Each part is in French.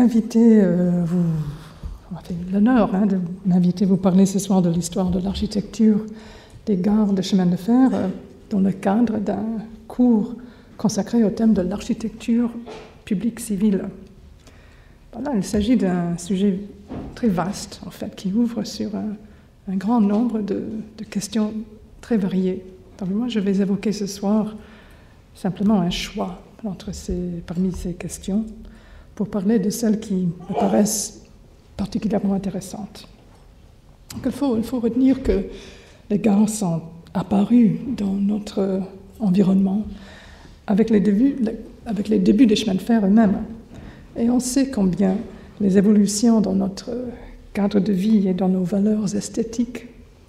invité, vous m'avez fait l'honneur de m'inviter à vous parler ce soir de l'histoire de l'architecture des gares de chemin de fer dans le cadre d'un cours consacré au thème de l'architecture publique civile. Voilà, il s'agit d'un sujet très vaste, en fait, qui ouvre sur un grand nombre de questions très variées. Donc moi, je vais évoquer ce soir simplement un choix parmi ces questions pour parler de celles qui me paraissent particulièrement intéressantes. Donc, il faut retenir que les gares sont apparues dans notre environnement avec les débuts des chemins de fer eux-mêmes. Et on sait combien les évolutions dans notre cadre de vie et dans nos valeurs esthétiques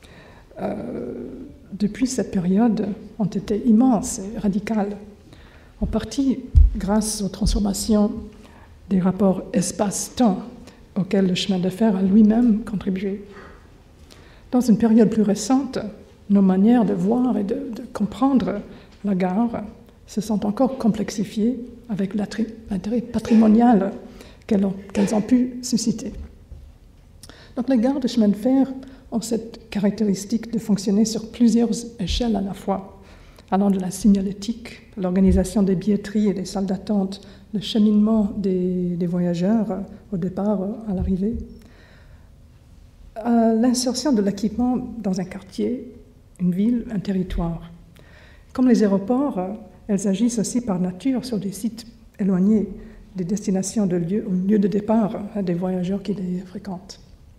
depuis cette période ont été immenses et radicales, en partie grâce aux transformations des rapports espace-temps auxquels le chemin de fer a lui-même contribué. Dans une période plus récente, nos manières de voir et de comprendre la gare se sont encore complexifiées avec l'intérêt patrimonial qu'elles ont pu susciter. Donc les gares de chemin de fer ont cette caractéristique de fonctionner sur plusieurs échelles à la fois, allant de la signalétique, l'organisation des billetteries et des salles d'attente, le cheminement des voyageurs au départ, à l'arrivée, à l'insertion de l'équipement dans un quartier, une ville, un territoire. Comme les aéroports, elles agissent aussi par nature sur des sites éloignés des destinations de lieu de départ des voyageurs qui les fréquentent.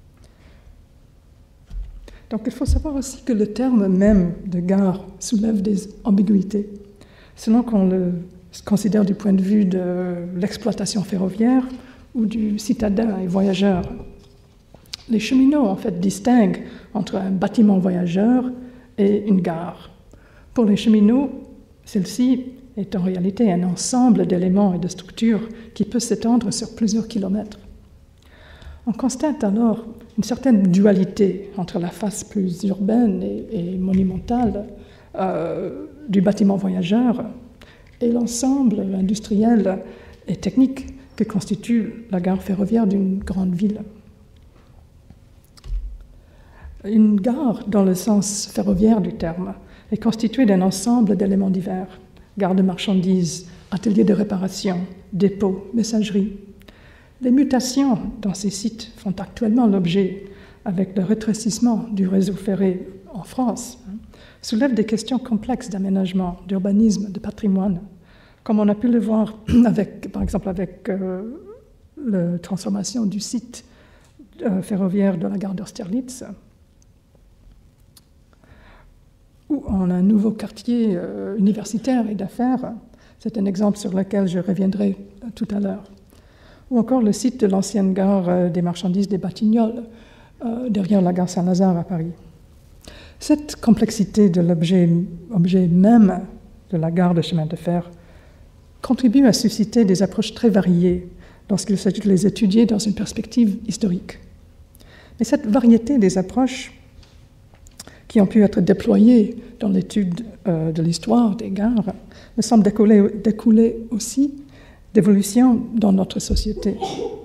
Donc il faut savoir aussi que le terme même de gare soulève des ambiguïtés. Selon qu'on le considère du point de vue de l'exploitation ferroviaire ou du citadin et voyageur. Les cheminots, en fait, distinguent entre un bâtiment voyageur et une gare. Pour les cheminots, celle-ci est en réalité un ensemble d'éléments et de structures qui peut s'étendre sur plusieurs kilomètres. On constate alors une certaine dualité entre la face plus urbaine et monumentale du bâtiment voyageur et l'ensemble industriel et technique que constitue la gare ferroviaire d'une grande ville. Une gare, dans le sens ferroviaire du terme, est constituée d'un ensemble d'éléments divers: gare de marchandises, atelier de réparation, dépôt, messagerie. Les mutations dans ces sites font actuellement l'objet, avec le rétrécissement du réseau ferré en France, soulèvent des questions complexes d'aménagement, d'urbanisme, de patrimoine, comme on a pu le voir par exemple avec la transformation du site ferroviaire de la gare d'Austerlitz, ou en un nouveau quartier universitaire et d'affaires. C'est un exemple sur lequel je reviendrai tout à l'heure. Ou encore le site de l'ancienne gare des marchandises des Batignolles, derrière la gare Saint-Lazare à Paris. Cette complexité de l'objet même de la gare de chemin de fer contribue à susciter des approches très variées lorsqu'il s'agit de les étudier dans une perspective historique. Mais cette variété des approches qui ont pu être déployées dans l'étude de l'histoire des gares me semble découler aussi d'évolution dans notre société.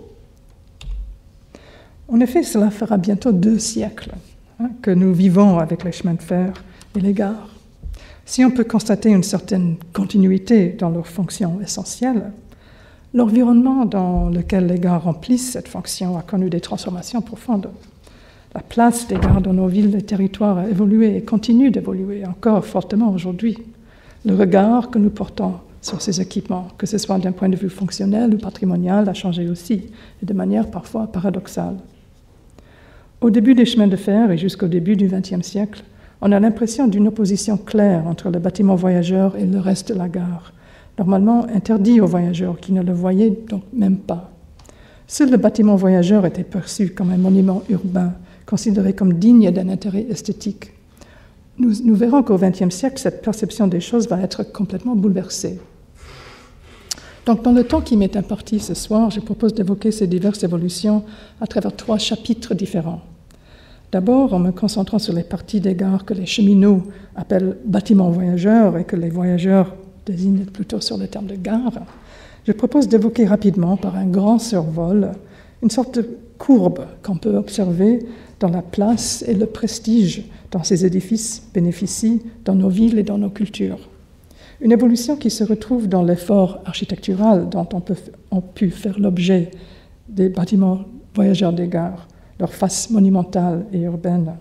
En effet, cela fera bientôt 2 siècles que nous vivons avec les chemins de fer et les gares. Si on peut constater une certaine continuité dans leurs fonctions essentielles, l'environnement dans lequel les gares remplissent cette fonction a connu des transformations profondes. La place des gares dans nos villes et territoires a évolué et continue d'évoluer encore fortement aujourd'hui. Le regard que nous portons sur ces équipements, que ce soit d'un point de vue fonctionnel ou patrimonial, a changé aussi, et de manière parfois paradoxale. Au début des chemins de fer et jusqu'au début du XXe siècle, on a l'impression d'une opposition claire entre le bâtiment voyageur et le reste de la gare, normalement interdit aux voyageurs qui ne le voyaient donc même pas. Seul le bâtiment voyageur était perçu comme un monument urbain, considéré comme digne d'un intérêt esthétique. Nous verrons qu'au XXe siècle, cette perception des choses va être complètement bouleversée. Donc, dans le temps qui m'est imparti ce soir, je propose d'évoquer ces diverses évolutions à travers 3 chapitres différents. D'abord, en me concentrant sur les parties des gares que les cheminots appellent bâtiments voyageurs et que les voyageurs désignent plutôt sur le terme de gare, Je propose d'évoquer rapidement, par un grand survol, une sorte de courbe qu'on peut observer dans la place et le prestige dont ces édifices bénéficient dans nos villes et dans nos cultures. Une évolution qui se retrouve dans l'effort architectural dont ont pu faire l'objet des bâtiments voyageurs des gares, leur face monumentale et urbaine.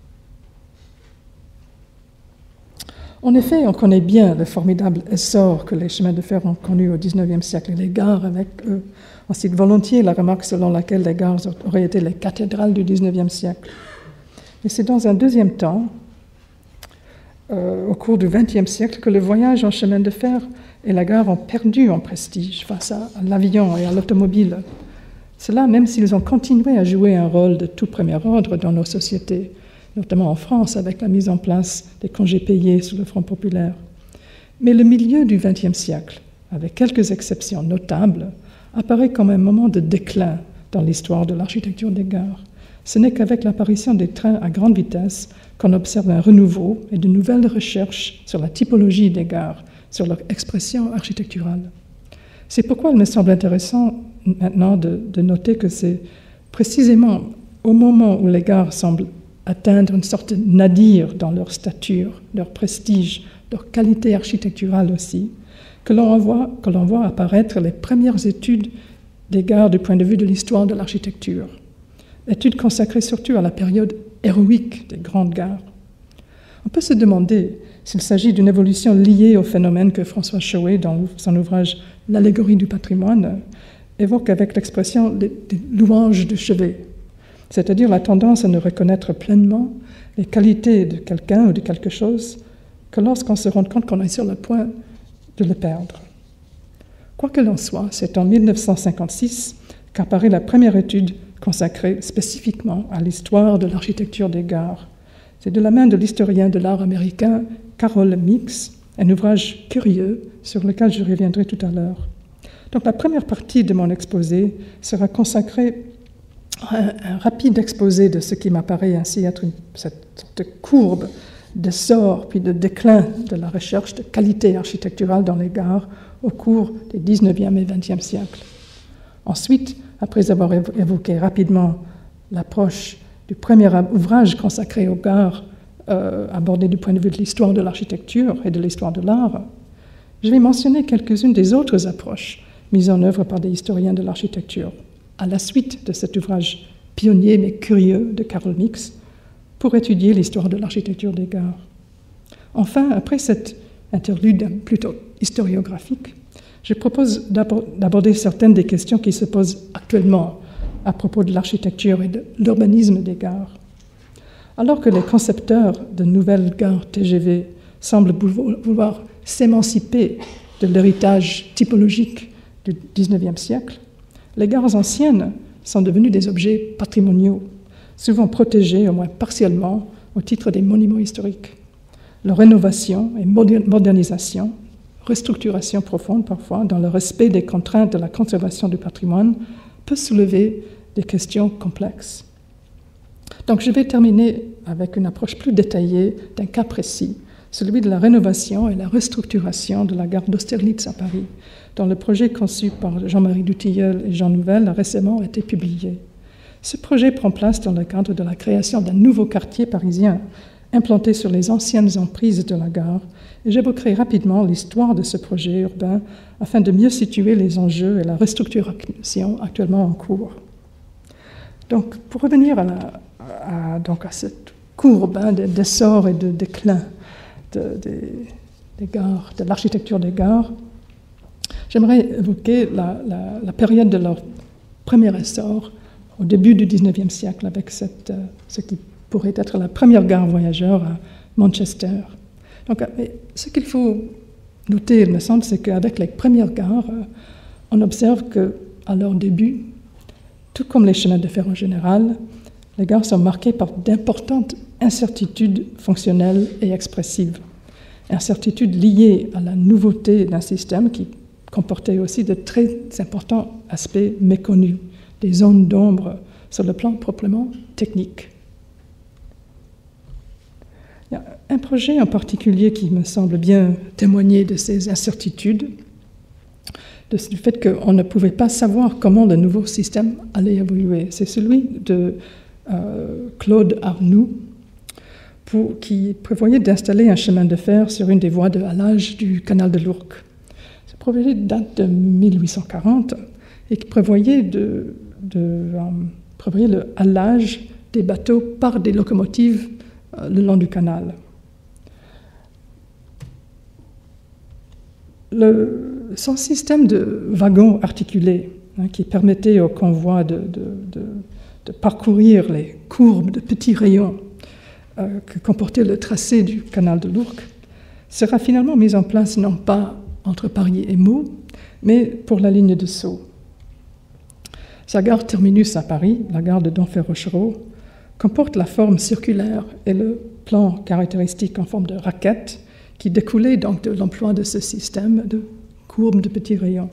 En effet, on connaît bien le formidable essor que les chemins de fer ont connu au XIXe siècle et les gares avec eux. On cite volontiers la remarque selon laquelle les gares auraient été les cathédrales du XIXe siècle. Et c'est dans un deuxième temps, au cours du XXe siècle, que le voyage en chemin de fer et la gare ont perdu en prestige face à l'avion et à l'automobile. Cela même s'ils ont continué à jouer un rôle de tout premier ordre dans nos sociétés, notamment en France avec la mise en place des congés payés sous le Front populaire. Mais le milieu du XXe siècle, avec quelques exceptions notables, apparaît comme un moment de déclin dans l'histoire de l'architecture des gares. Ce n'est qu'avec l'apparition des trains à grande vitesse qu'on observe un renouveau et de nouvelles recherches sur la typologie des gares, sur leur expression architecturale. C'est pourquoi il me semble intéressant maintenant de noter que c'est précisément au moment où les gares semblent atteindre une sorte de nadir dans leur stature, leur prestige, leur qualité architecturale aussi, que l'on voit apparaître les premières études des gares du point de vue de l'histoire de l'architecture. Études consacrées surtout à la période héroïque des grandes gares. On peut se demander s'il s'agit d'une évolution liée au phénomène que François Chauet, dans son ouvrage « L'allégorie du patrimoine », évoque avec l'expression des louanges de chevet, c'est-à-dire la tendance à ne reconnaître pleinement les qualités de quelqu'un ou de quelque chose que lorsqu'on se rend compte qu'on est sur le point de le perdre. Quoi qu'il en soit, c'est en 1956 qu'apparaît la première étude consacrée spécifiquement à l'histoire de l'architecture des gares. C'est de la main de l'historien de l'art américain Carroll Meeks, un ouvrage curieux sur lequel je reviendrai tout à l'heure. Donc la première partie de mon exposé sera consacrée à un rapide exposé de ce qui m'apparaît ainsi être cette sorte de courbe d'essor puis de déclin de la recherche de qualité architecturale dans les gares au cours des 19e et 20e siècles. Ensuite, après avoir évoqué rapidement l'approche du premier ouvrage consacré aux gares, abordé du point de vue de l'histoire de l'architecture et de l'histoire de l'art, je vais mentionner quelques-unes des autres approches mises en œuvre par des historiens de l'architecture, à la suite de cet ouvrage pionnier mais curieux de Carroll Meeks, pour étudier l'histoire de l'architecture des gares. Enfin, après cet interlude plutôt historiographique, je propose d'aborder certaines des questions qui se posent actuellement à propos de l'architecture et de l'urbanisme des gares. Alors que les concepteurs de nouvelles gares TGV semblent vouloir s'émanciper de l'héritage typologique du XIXe siècle, les gares anciennes sont devenues des objets patrimoniaux, souvent protégés, au moins partiellement, au titre des monuments historiques. Leur rénovation et modernisation, restructuration profonde parfois, dans le respect des contraintes de la conservation du patrimoine, peut soulever des questions complexes. Donc je vais terminer avec une approche plus détaillée d'un cas précis, celui de la rénovation et la restructuration de la gare d'Austerlitz à Paris, dont le projet conçu par Jean-Marie Dutilleul et Jean Nouvel a récemment été publié. Ce projet prend place dans le cadre de la création d'un nouveau quartier parisien implanté sur les anciennes emprises de la gare, et j'évoquerai rapidement l'histoire de ce projet urbain afin de mieux situer les enjeux et la restructuration actuellement en cours. Donc, pour revenir à cette courbe d'essor et de déclin des gares, de l'architecture des gares, j'aimerais évoquer la période de leur premier essor au début du XIXe siècle avec ce qui pourrait être la première gare voyageur à Manchester. Donc, ce qu'il faut noter, il me semble, c'est qu'avec les premières gares, on observe qu'à leur début, tout comme les chemins de fer en général, les gares sont marquées par d'importantes incertitudes fonctionnelles et expressives. Incertitudes liées à la nouveauté d'un système qui comportait aussi de très importants aspects méconnus, des zones d'ombre sur le plan proprement technique. Il y a un projet en particulier qui me semble bien témoigner de ces incertitudes, du fait qu'on ne pouvait pas savoir comment le nouveau système allait évoluer. C'est celui de Claude Arnoux, qui prévoyait d'installer un chemin de fer sur une des voies de halage du canal de l'Ourcq. Ce projet date de 1840 et qui prévoyait le halage des bateaux par des locomotives le long du canal. Son système de wagons articulés, qui permettait aux convois de parcourir les courbes de petits rayons que comportait le tracé du canal de l'Ourcq, sera finalement mis en place non pas entre Paris et Meaux, mais pour la ligne de Sceaux. Sa gare terminus à Paris, la gare de Denfert-Rochereau, comporte la forme circulaire et le plan caractéristique en forme de raquette qui découlait donc de l'emploi de ce système de courbes de petits rayons.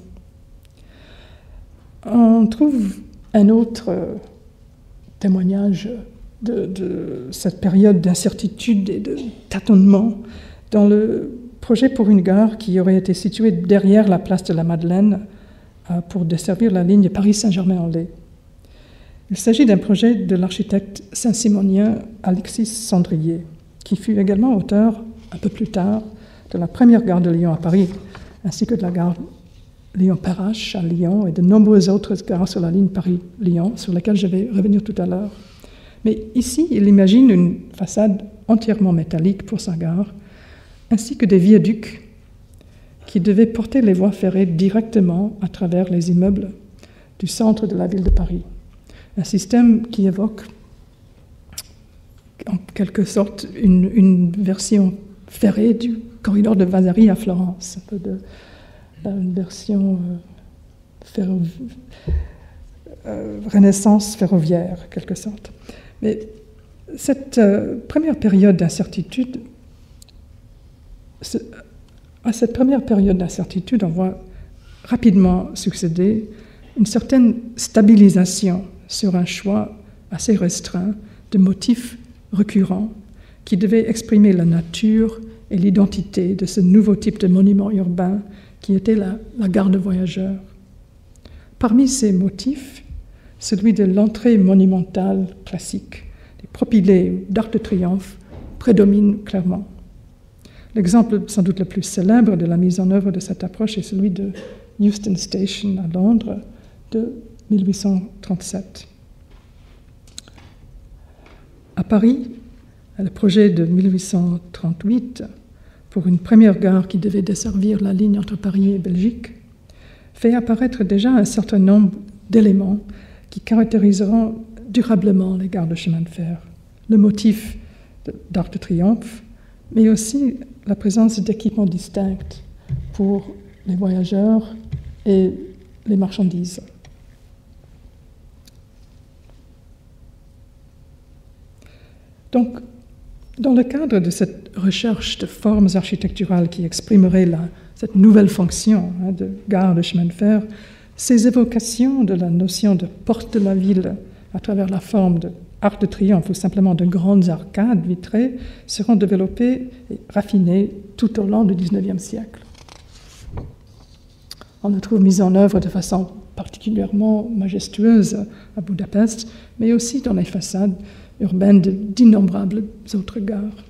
On trouve un autre témoignage de cette période d'incertitude et de tâtonnement dans le projet pour une gare qui aurait été située derrière la place de la Madeleine pour desservir la ligne Paris-Saint-Germain-en-Laye. Il s'agit d'un projet de l'architecte saint-simonien Alexis Sandrier, qui fut également auteur, un peu plus tard, de la première gare de Lyon à Paris, ainsi que de la gare Lyon-Perrache à Lyon et de nombreuses autres gares sur la ligne Paris-Lyon, sur lesquelles je vais revenir tout à l'heure. Mais ici, il imagine une façade entièrement métallique pour sa gare, ainsi que des viaducs qui devaient porter les voies ferrées directement à travers les immeubles du centre de la ville de Paris. Un système qui évoque en quelque sorte une version ferrée du corridor de Vasari à Florence, un peu une version renaissance ferroviaire, en quelque sorte. Mais cette première période d'incertitude, à cette première période d'incertitude, on voit rapidement succéder une certaine stabilisation sur un choix assez restreint de motifs récurrents qui devaient exprimer la nature et l'identité de ce nouveau type de monument urbain qui était la gare de voyageurs. Parmi ces motifs, celui de l'entrée monumentale classique, les propylées d'Arc de Triomphe, prédomine clairement. L'exemple sans doute le plus célèbre de la mise en œuvre de cette approche est celui de Euston Station à Londres de 1837. À Paris, le projet de 1838 pour une première gare qui devait desservir la ligne entre Paris et Belgique fait apparaître déjà un certain nombre d'éléments qui caractériseront durablement les gares de chemin de fer. Le motif d'Arc de Triomphe, mais aussi la présence d'équipements distincts pour les voyageurs et les marchandises. Donc, dans le cadre de cette recherche de formes architecturales qui exprimeraient cette nouvelle fonction de gare de chemin de fer, ces évocations de la notion de porte de la ville à travers la forme de arc de triomphe ou simplement de grandes arcades vitrées seront développées et raffinées tout au long du XIXe siècle. On les trouve mises en œuvre de façon particulièrement majestueuse à Budapest, mais aussi dans les façades urbaines d'innombrables autres gares.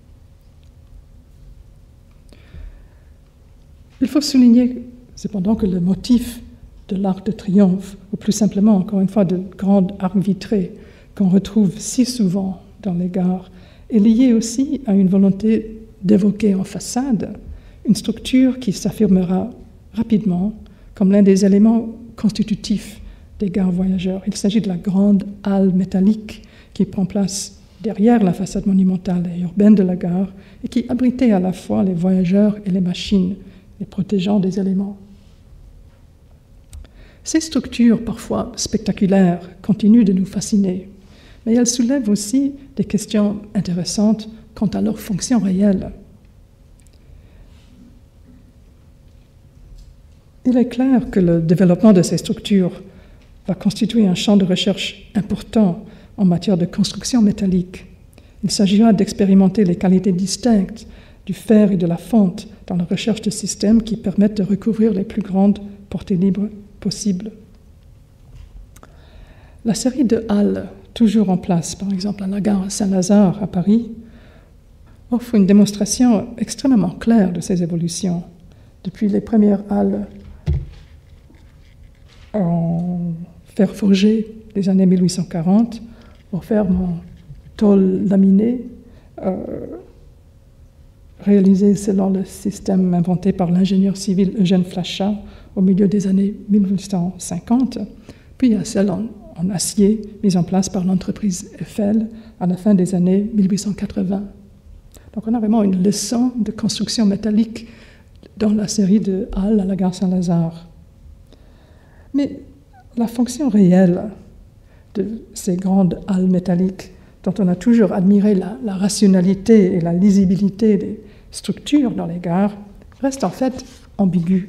Il faut souligner cependant que le motif de l'arc de triomphe, ou plus simplement, encore une fois, de grandes arcs vitrées qu'on retrouve si souvent dans les gares, est lié aussi à une volonté d'évoquer en façade une structure qui s'affirmera rapidement comme l'un des éléments constitutifs des gares voyageurs. Il s'agit de la grande halle métallique qui prend place derrière la façade monumentale et urbaine de la gare et qui abritait à la fois les voyageurs et les machines, les protégeant des éléments. Ces structures, parfois spectaculaires, continuent de nous fasciner, mais elles soulèvent aussi des questions intéressantes quant à leur fonction réelle. Il est clair que le développement de ces structures va constituer un champ de recherche important en matière de construction métallique. Il s'agira d'expérimenter les qualités distinctes du fer et de la fonte dans la recherche de systèmes qui permettent de recouvrir les plus grandes portées libres possibles. La série de halles, toujours en place, par exemple à la gare Saint-Lazare à Paris, offre une démonstration extrêmement claire de ces évolutions. Depuis les premières halles en fer forgé des années 1840, aux fermes en tôle laminée, réalisées selon le système inventé par l'ingénieur civil Eugène Flachat au milieu des années 1850, puis à celles en acier mises en place par l'entreprise Eiffel à la fin des années 1880. Donc on a vraiment une leçon de construction métallique dans la série de halles à la gare Saint-Lazare. Mais la fonction réelle de ces grandes halles métalliques, dont on a toujours admiré la rationalité et la lisibilité des structures dans les gares, reste en fait ambiguë.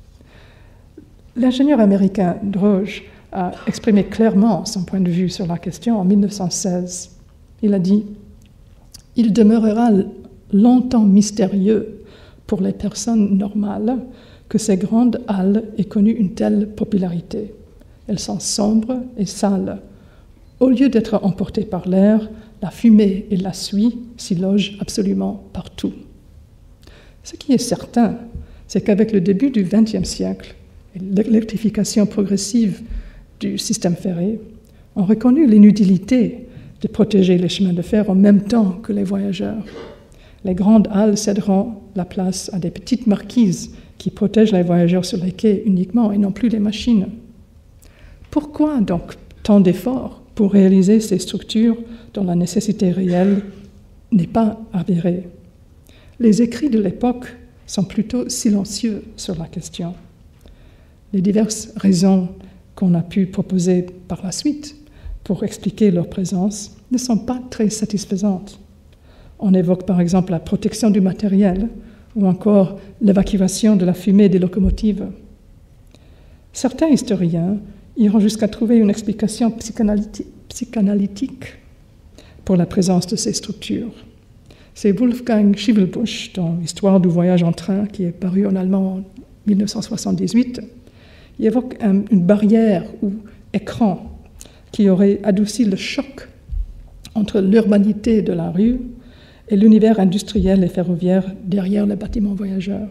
L'ingénieur américain Droege a exprimé clairement son point de vue sur la question en 1916. Il a dit « Il demeurera longtemps mystérieux pour les personnes normales que ces grandes halles aient connu une telle popularité. Elles sont sombres et sales. Au lieu d'être emportées par l'air, la fumée et la suie s'y logent absolument partout. » Ce qui est certain, c'est qu'avec le début du XXe siècle et l'électrification progressive du système ferré, on reconnu l'inutilité de protéger les chemins de fer en même temps que les voyageurs. Les grandes halles céderont la place à des petites marquises qui protègent les voyageurs sur les quais uniquement et non plus les machines. Pourquoi donc tant d'efforts pour réaliser ces structures dont la nécessité réelle n'est pas avérée? Les écrits de l'époque sont plutôt silencieux sur la question. Les diverses raisons qu'on a pu proposer par la suite pour expliquer leur présence ne sont pas très satisfaisantes. On évoque par exemple la protection du matériel ou encore l'évacuation de la fumée des locomotives. Certains historiens iront jusqu'à trouver une explication psychanalytique pour la présence de ces structures. C'est Wolfgang Schivelbusch, dans l'Histoire du voyage en train, qui est paru en allemand en 1978, il évoque une barrière ou écran qui aurait adouci le choc entre l'urbanité de la rue et l'univers industriel et ferroviaire derrière les bâtiments voyageurs.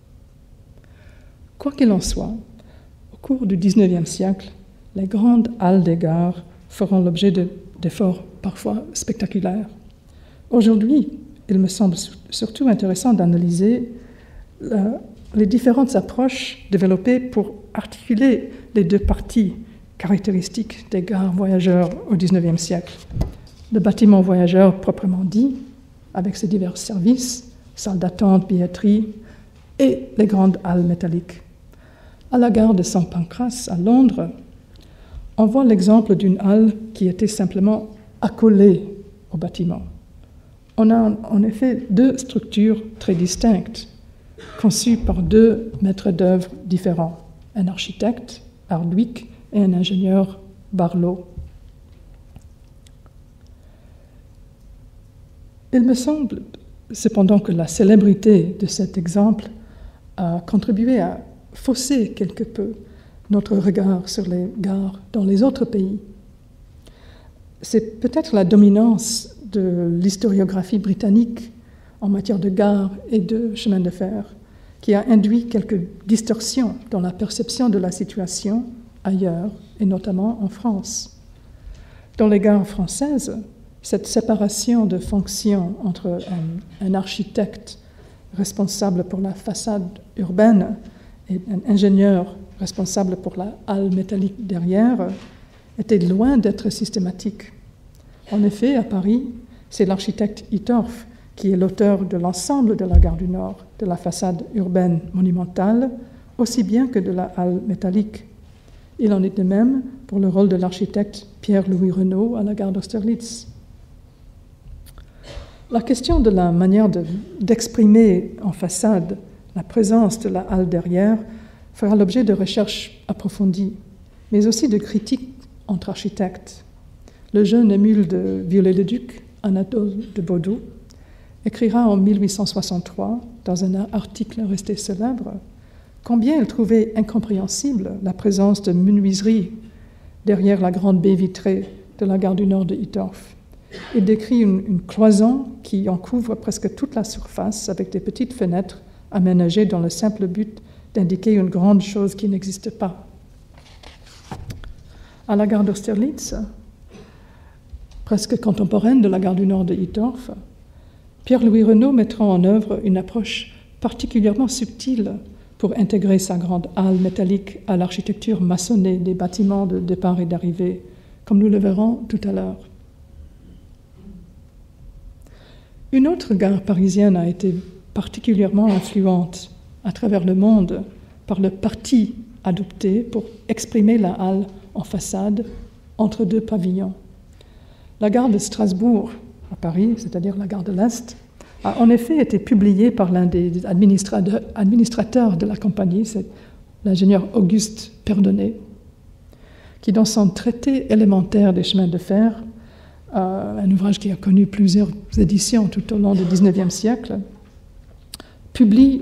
Quoi qu'il en soit, au cours du XIXe siècle, les grandes halles des gares feront l'objet d'efforts parfois spectaculaires. Aujourd'hui, il me semble surtout intéressant d'analyser les différentes approches développées pour articuler les deux parties caractéristiques des gares voyageurs au XIXe siècle. Le bâtiment voyageur proprement dit, avec ses divers services, salles d'attente, billetterie, et les grandes halles métalliques. À la gare de St. Pancras, à Londres, on voit l'exemple d'une halle qui était simplement accolée au bâtiment. On a en effet deux structures très distinctes, conçues par deux maîtres d'œuvre différents, un architecte, Hardwick, et un ingénieur, Barlow. Il me semble cependant que la célébrité de cet exemple a contribué à fausser quelque peu notre regard sur les gares dans les autres pays. C'est peut-être la dominance de l'historiographie britannique en matière de gares et de chemins de fer qui a induit quelques distorsions dans la perception de la situation ailleurs, et notamment en France. Dans les gares françaises, cette séparation de fonctions entre un architecte responsable pour la façade urbaine et un ingénieur responsable pour la halle métallique derrière était loin d'être systématique. En effet, à Paris, c'est l'architecte Hittorf qui est l'auteur de l'ensemble de la gare du Nord, de la façade urbaine monumentale, aussi bien que de la halle métallique. Il en est de même pour le rôle de l'architecte Pierre-Louis Renault à la gare d'Austerlitz. La question de la manière d'exprimer en façade la présence de la halle derrière fera l'objet de recherches approfondies, mais aussi de critiques entre architectes. Le jeune émule de Viollet-le-Duc, Anatole de Baudou, écrira en 1863, dans un article resté célèbre, combien elle trouvait incompréhensible la présence de menuiseries derrière la grande baie vitrée de la gare du Nord de Hittorf. Il décrit une cloison qui en couvre presque toute la surface avec des petites fenêtres aménagées dans le simple but d'indiquer une grande chose qui n'existe pas. À la gare d'Austerlitz, presque contemporaine de la gare du Nord de Hittorf, Pierre-Louis Renault mettra en œuvre une approche particulièrement subtile pour intégrer sa grande halle métallique à l'architecture maçonnée des bâtiments de départ et d'arrivée, comme nous le verrons tout à l'heure. Une autre gare parisienne a été particulièrement influente à travers le monde par le parti adopté pour exprimer la halle en façade entre deux pavillons. La gare de Strasbourg, à Paris, c'est-à-dire la gare de l'Est, a en effet été publiée par l'un des administrateurs de la compagnie, c'est l'ingénieur Auguste Perdonnet, qui, dans son traité élémentaire des chemins de fer, un ouvrage qui a connu plusieurs éditions tout au long du XIXe siècle, publie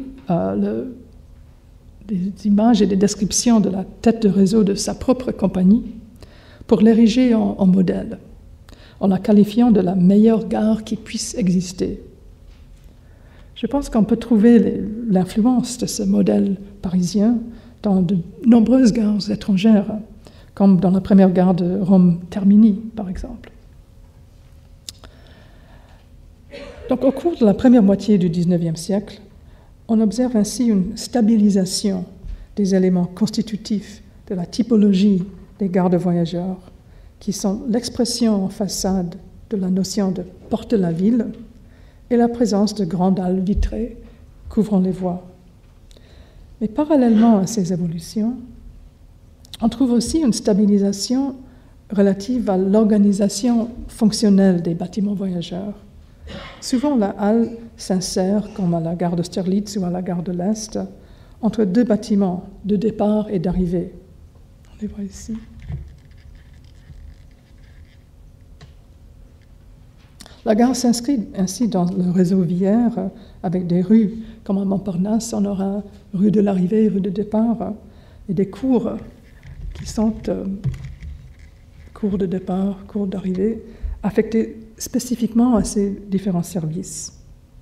des images et des descriptions de la tête de réseau de sa propre compagnie pour l'ériger en modèle, en la qualifiant de la meilleure gare qui puisse exister. Je pense qu'on peut trouver l'influence de ce modèle parisien dans de nombreuses gares étrangères, comme dans la première gare de Rome Termini, par exemple. Donc, au cours de la première moitié du XIXe siècle, on observe ainsi une stabilisation des éléments constitutifs de la typologie des gares de voyageurs, qui sont l'expression en façade de la notion de porte-la-ville et la présence de grandes halles vitrées couvrant les voies. Mais parallèlement à ces évolutions, on trouve aussi une stabilisation relative à l'organisation fonctionnelle des bâtiments voyageurs. Souvent, la halle s'insère, comme à la gare d'Austerlitz ou à la gare de l'Est, entre deux bâtiments de départ et d'arrivée. On les voit ici. La gare s'inscrit ainsi dans le réseau viaire avec des rues, comme à Montparnasse, on aura rue de l'arrivée, rue de départ, et des cours qui sont cours de départ, cours d'arrivée, affectés spécifiquement à ces différents services.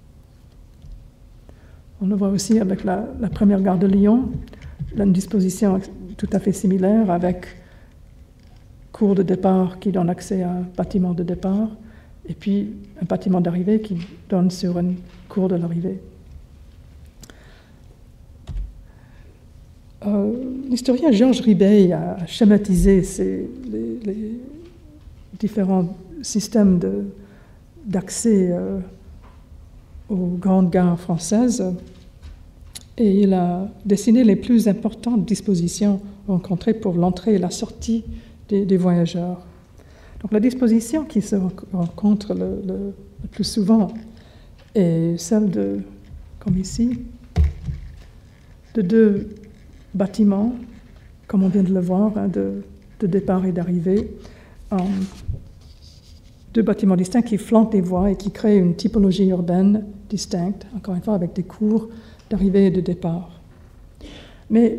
On le voit aussi avec la première gare de Lyon, une disposition tout à fait similaire avec cours de départ qui donne accès à un bâtiment de départ, et puis un bâtiment d'arrivée qui donne sur une cour de l'arrivée. L'historien Georges Ribeil a schématisé les différents systèmes d'accès aux grandes gares françaises et il a dessiné les plus importantes dispositions rencontrées pour l'entrée et la sortie des voyageurs. Donc, la disposition qui se rencontre le plus souvent est celle de, comme ici, de deux bâtiments, comme on vient de le voir, hein, de départ et d'arrivée, deux bâtiments distincts qui flanquent les voies et qui créent une typologie urbaine distincte, encore une fois avec des cours d'arrivée et de départ. Mais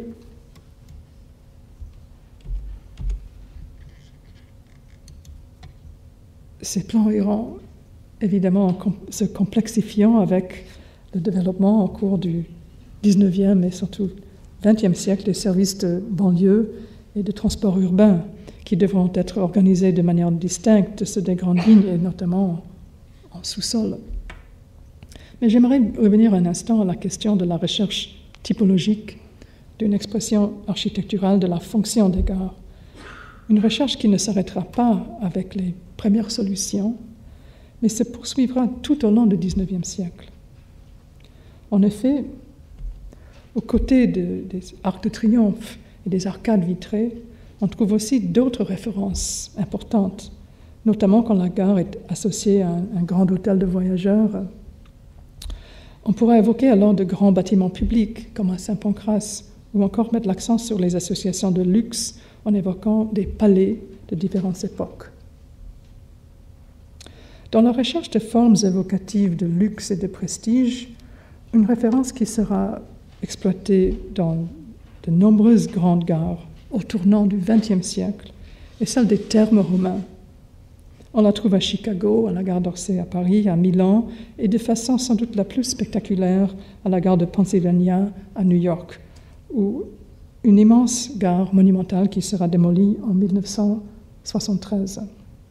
ces plans iront évidemment se complexifiant avec le développement au cours du 19e et surtout 20e siècle des services de banlieue et de transport urbain qui devront être organisés de manière distincte de ceux des grandes lignes et notamment en sous-sol. Mais j'aimerais revenir un instant à la question de la recherche typologique d'une expression architecturale de la fonction des gares. Une recherche qui ne s'arrêtera pas avec les premières solutions, mais se poursuivra tout au long du XIXe siècle. En effet, aux côtés des arcs de triomphe et des arcades vitrées, on trouve aussi d'autres références importantes, notamment quand la gare est associée à un grand hôtel de voyageurs. On pourrait évoquer alors de grands bâtiments publics, comme à Saint-Pancrace, ou encore mettre l'accent sur les associations de luxe en évoquant des palais de différentes époques. Dans la recherche de formes évocatives de luxe et de prestige, une référence qui sera exploitée dans de nombreuses grandes gares au tournant du XXe siècle est celle des thermes romains. On la trouve à Chicago, à la gare d'Orsay à Paris, à Milan, et de façon sans doute la plus spectaculaire à la gare de Pennsylvania à New York, où une immense gare monumentale qui sera démolie en 1963.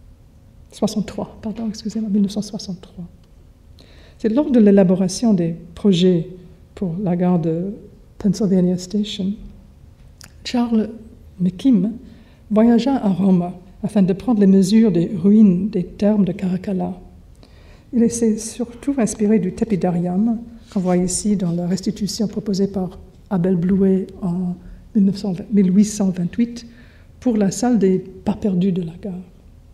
C'est lors de l'élaboration des projets pour la gare de Pennsylvania Station, Charles McKim voyagea à Rome afin de prendre les mesures des ruines des thermes de Caracalla. Il s'est surtout inspiré du tepidarium qu'on voit ici dans la restitution proposée par Abel Blouet en 1828 pour la salle des pas perdus de la gare.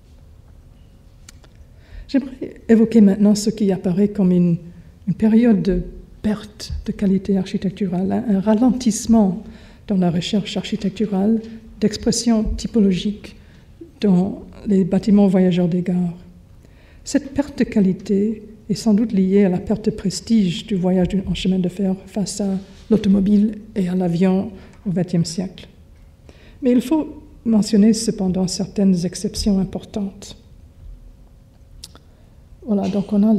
J'aimerais évoquer maintenant ce qui apparaît comme une période de perte de qualité architecturale, un ralentissement dans la recherche architecturale d'expression typologique dans les bâtiments voyageurs des gares. Cette perte de qualité est sans doute liée à la perte de prestige du voyage en chemin de fer face à l'automobile et à l'avion au XXe siècle. Mais il faut mentionner cependant certaines exceptions importantes. Voilà, donc on a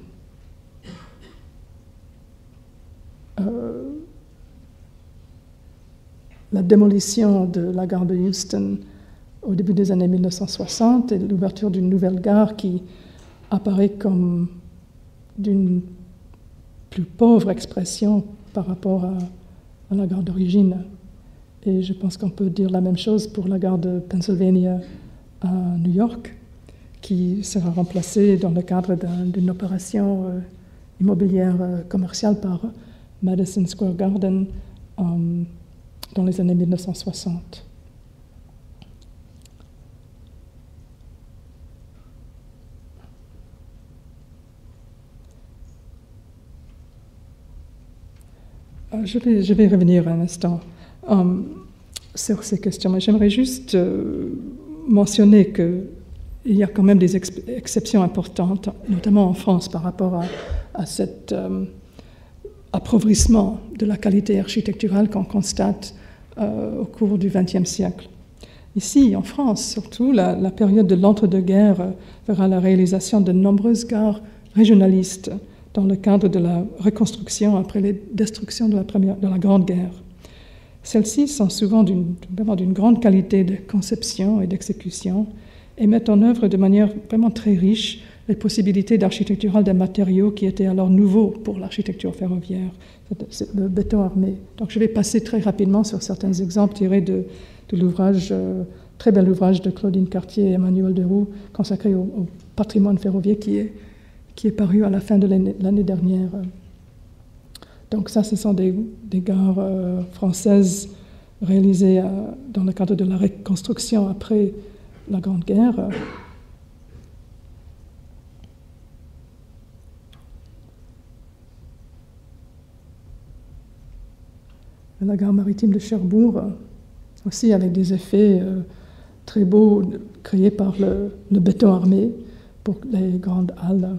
la démolition de la gare de Houston au début des années 1960 et l'ouverture d'une nouvelle gare qui apparaît comme d'une plus pauvre expression par rapport à la gare d'origine. Et je pense qu'on peut dire la même chose pour la gare de Pennsylvania à New York, qui sera remplacée dans le cadre d'une opération immobilière commerciale par Madison Square Garden dans les années 1960. Je vais revenir un instant sur ces questions, mais j'aimerais juste mentionner qu'il y a quand même des exceptions importantes, notamment en France, par rapport à cet appauvrissement de la qualité architecturale qu'on constate au cours du XXe siècle. Ici, en France, surtout, la période de l'entre-deux-guerres verra la réalisation de nombreuses gares régionalistes dans le cadre de la reconstruction après les destructions de la Grande Guerre. Celles-ci sont souvent vraiment d'une grande qualité de conception et d'exécution et mettent en œuvre de manière vraiment très riche les possibilités d'architecturale des matériaux qui étaient alors nouveaux pour l'architecture ferroviaire, c'est le béton armé. Donc je vais passer très rapidement sur certains exemples tirés de l'ouvrage, très bel ouvrage de Claudine Cartier et Emmanuel Deroux consacré au patrimoine ferroviaire qui est paru à la fin de l'année dernière. Donc ça, ce sont des gares françaises réalisées dans le cadre de la reconstruction après la Grande Guerre. La gare maritime de Cherbourg, aussi avec des effets très beaux créés par le béton armé pour les grandes halles.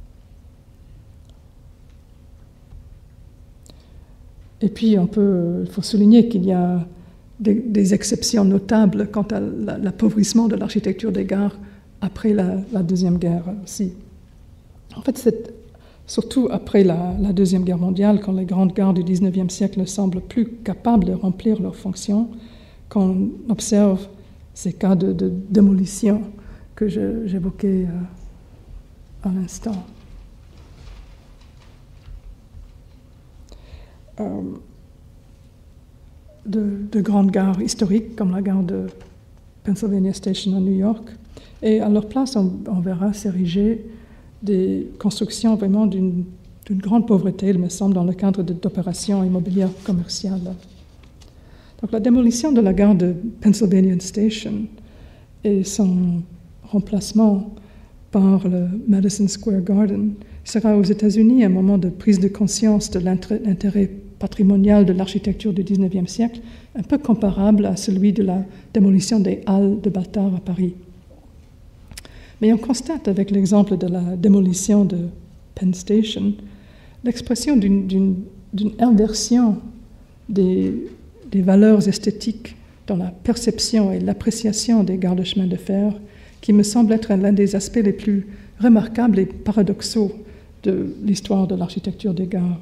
Et puis, il faut souligner qu'il y a des exceptions notables quant à l'appauvrissement de l'architecture des gares après la Deuxième Guerre aussi. En fait, c'est surtout après la Deuxième Guerre mondiale, quand les grandes gares du XIXe siècle ne semblent plus capables de remplir leurs fonctions, qu'on observe ces cas de démolition que j'évoquais à l'instant. De grandes gares historiques comme la gare de Pennsylvania Station à New York. Et à leur place, on verra s'ériger des constructions vraiment d'une grande pauvreté, il me semble, dans le cadre d'opérations immobilières commerciales. Donc la démolition de la gare de Pennsylvania Station et son remplacement par le Madison Square Garden sera aux États-Unis un moment de prise de conscience de l'intérêt patrimonial de l'architecture du XIXe siècle, un peu comparable à celui de la démolition des halles de Baltard à Paris. Mais on constate avec l'exemple de la démolition de Penn Station l'expression d'une inversion des valeurs esthétiques dans la perception et l'appréciation des gares de chemin de fer, qui me semble être l'un des aspects les plus remarquables et paradoxaux de l'histoire de l'architecture des gares.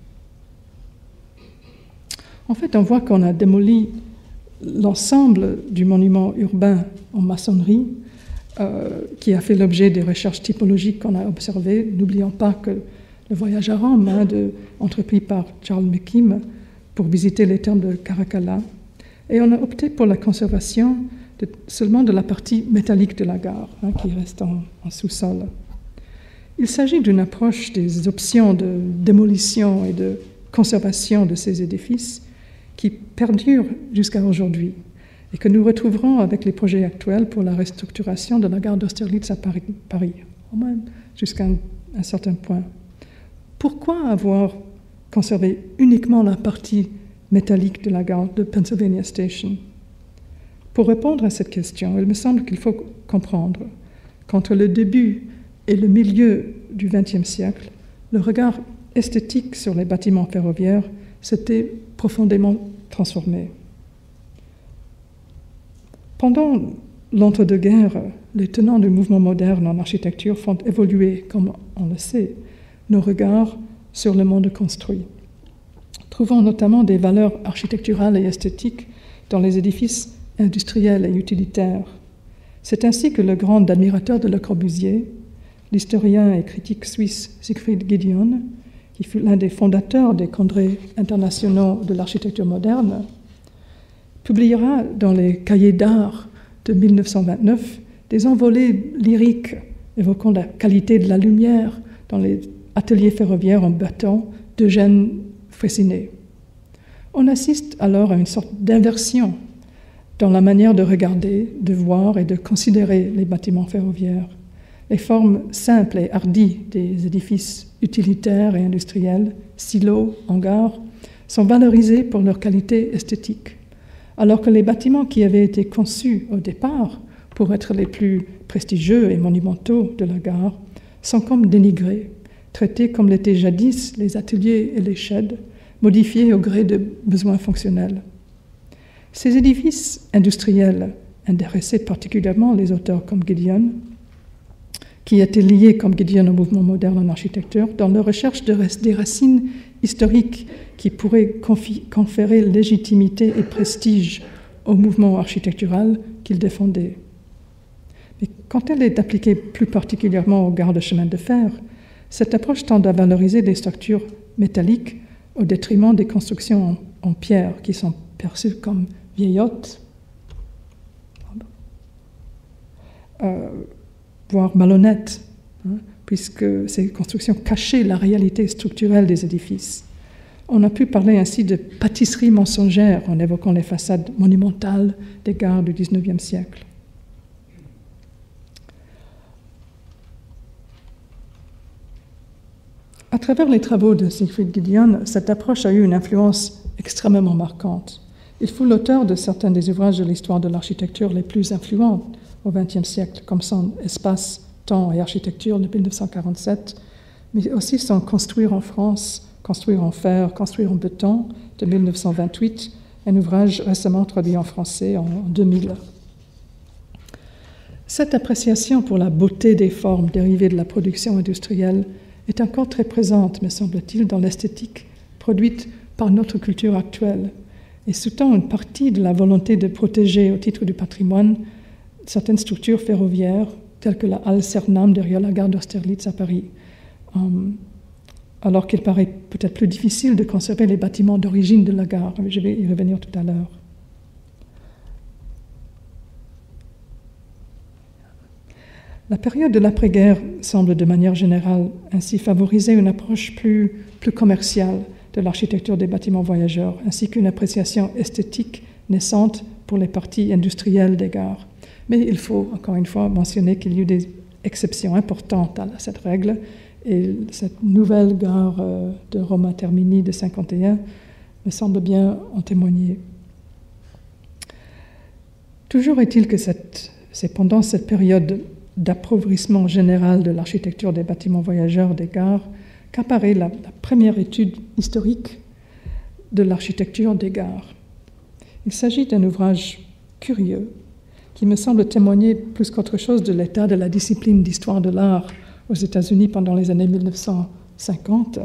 En fait, on voit qu'on a démoli l'ensemble du monument urbain en maçonnerie, qui a fait l'objet des recherches typologiques qu'on a observées. N'oublions pas que le voyage à Rome, entrepris par Charles McKim pour visiter les thermes de Caracalla, et on a opté pour la conservation seulement de la partie métallique de la gare, qui reste en sous-sol. Il s'agit d'une approche des options de démolition et de conservation de ces édifices qui perdurent jusqu'à aujourd'hui et que nous retrouverons avec les projets actuels pour la restructuration de la gare d'Austerlitz à Paris, au moins jusqu'à un certain point. Pourquoi avoir conservé uniquement la partie métallique de la gare de Pennsylvania Station? Pour répondre à cette question, il me semble qu'il faut comprendre qu'entre le début et le milieu du XXe siècle, le regard esthétique sur les bâtiments ferroviaires s'était profondément transformé. Pendant l'entre-deux-guerres, les tenants du mouvement moderne en architecture font évoluer, comme on le sait, nos regards sur le monde construit, trouvant notamment des valeurs architecturales et esthétiques dans les édifices industriels et utilitaires. C'est ainsi que le grand admirateur de Le Corbusier, l'historien et critique suisse Siegfried Giedion, qui fut l'un des fondateurs des congrès internationaux de l'architecture moderne, publiera dans les cahiers d'art de 1929 des envolées lyriques évoquant la qualité de la lumière dans les ateliers ferroviaires en béton d'Eugène Freycinet. On assiste alors à une sorte d'inversion dans la manière de regarder, de voir et de considérer les bâtiments ferroviaires. Les formes simples et hardies des édifices utilitaires et industriels, silos, hangars, sont valorisées pour leur qualité esthétique, alors que les bâtiments qui avaient été conçus au départ pour être les plus prestigieux et monumentaux de la gare sont comme dénigrés, traités comme l'étaient jadis les ateliers et les sheds, modifiés au gré de besoins fonctionnels. Ces édifices industriels intéressaient particulièrement les auteurs comme Giedion, qui étaient liés comme Giedion au mouvement moderne en architecture, dans leur recherche des racines historiques qui pourraient conférer légitimité et prestige au mouvement architectural qu'ils défendaient. Mais quand elle est appliquée plus particulièrement aux gares de chemin de fer, cette approche tend à valoriser des structures métalliques au détriment des constructions en pierre qui sont perçues comme vieillottes, voire malhonnêtes, puisque ces constructions cachaient la réalité structurelle des édifices. On a pu parler ainsi de pâtisserie mensongère en évoquant les façades monumentales des gares du XIXe siècle. À travers les travaux de Siegfried Giedion, cette approche a eu une influence extrêmement marquante. Il fut l'auteur de certains des ouvrages de l'histoire de l'architecture les plus influents au XXe siècle, comme son Espace, Temps et Architecture de 1947, mais aussi son Construire en France, Construire en fer, Construire en béton de 1928, un ouvrage récemment traduit en français en 2000. Cette appréciation pour la beauté des formes dérivées de la production industrielle est encore très présente, me semble-t-il, dans l'esthétique produite par notre culture actuelle et sous-tend une partie de la volonté de protéger au titre du patrimoine certaines structures ferroviaires telles que la halle Cernam derrière la gare d'Austerlitz à Paris, alors qu'il paraît peut-être plus difficile de conserver les bâtiments d'origine de la gare. Je vais y revenir tout à l'heure. La période de l'après-guerre semble de manière générale ainsi favoriser une approche plus commerciale de l'architecture des bâtiments voyageurs, ainsi qu'une appréciation esthétique naissante pour les parties industrielles des gares. Mais il faut, encore une fois, mentionner qu'il y a eu des exceptions importantes à cette règle, et cette nouvelle gare de Roma Termini de 1951 me semble bien en témoigner. Toujours est-il que c'est pendant cette période d'appauvrissement général de l'architecture des bâtiments voyageurs des gares qu'apparaît la première étude historique de l'architecture des gares. Il s'agit d'un ouvrage curieux qui me semble témoigner plus qu'autre chose de l'état de la discipline d'histoire de l'art aux États-Unis pendant les années 1950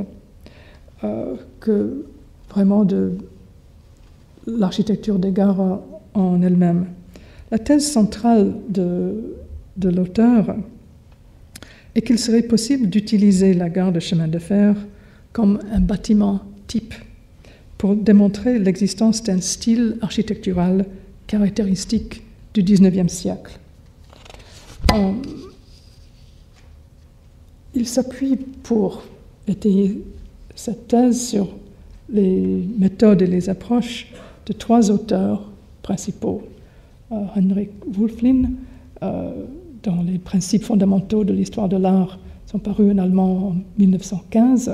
que vraiment de l'architecture des gares en elle-même. La thèse centrale de l'auteur est qu'il serait possible d'utiliser la gare de chemin de fer comme un bâtiment type pour démontrer l'existence d'un style architectural caractéristique du XIXe siècle. Il s'appuie pour étayer cette thèse sur les méthodes et les approches de 3 auteurs principaux. Heinrich Wölfflin, dont les principes fondamentaux de l'histoire de l'art sont parus en allemand en 1915.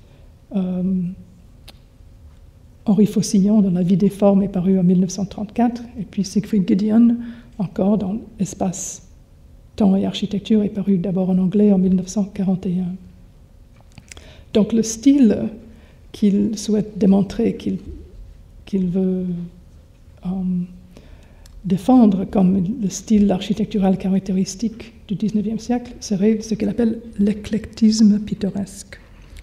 Henri Faucillon, dans La vie des formes, est paru en 1934. Et puis Siegfried Giedion, encore dans Espace, temps et architecture, est paru d'abord en anglais en 1941. Donc le style qu'il souhaite démontrer, qu'il veut défendre comme le style architectural caractéristique du XIXe siècle serait ce qu'il appelle l'éclectisme pittoresque.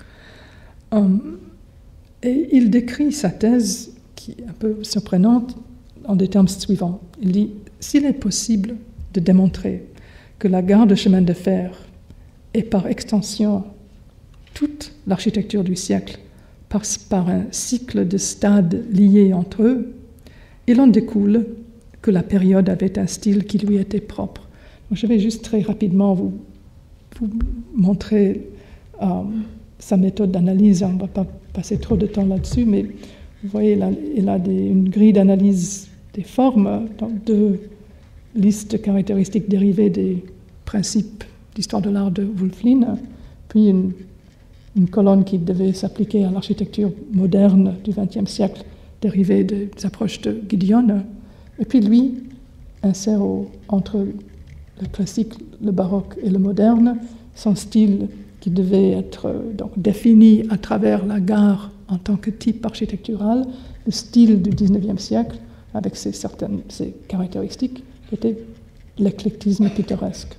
Et il décrit sa thèse, qui est un peu surprenante, en des termes suivants. Il dit « S'il est possible de démontrer que la gare de chemin de fer est par extension toute l'architecture du siècle passe par un cycle de stades liés entre eux, il en découle que la période avait un style qui lui était propre. » Donc, je vais juste très rapidement vous montrer sa méthode d'analyse. On ne va pas passer trop de temps là-dessus, mais vous voyez, il a une grille d'analyse des formes, donc 2 listes de caractéristiques dérivées des principes d'histoire de l'art de Wölfflin, puis une colonne qui devait s'appliquer à l'architecture moderne du XXe siècle, dérivée des approches de Giedion. Et puis lui insère entre le classique, le baroque et le moderne son style qui devait être donc défini à travers la gare en tant que type architectural, le style du XIXe siècle, avec ses caractéristiques, qui était l'éclectisme pittoresque.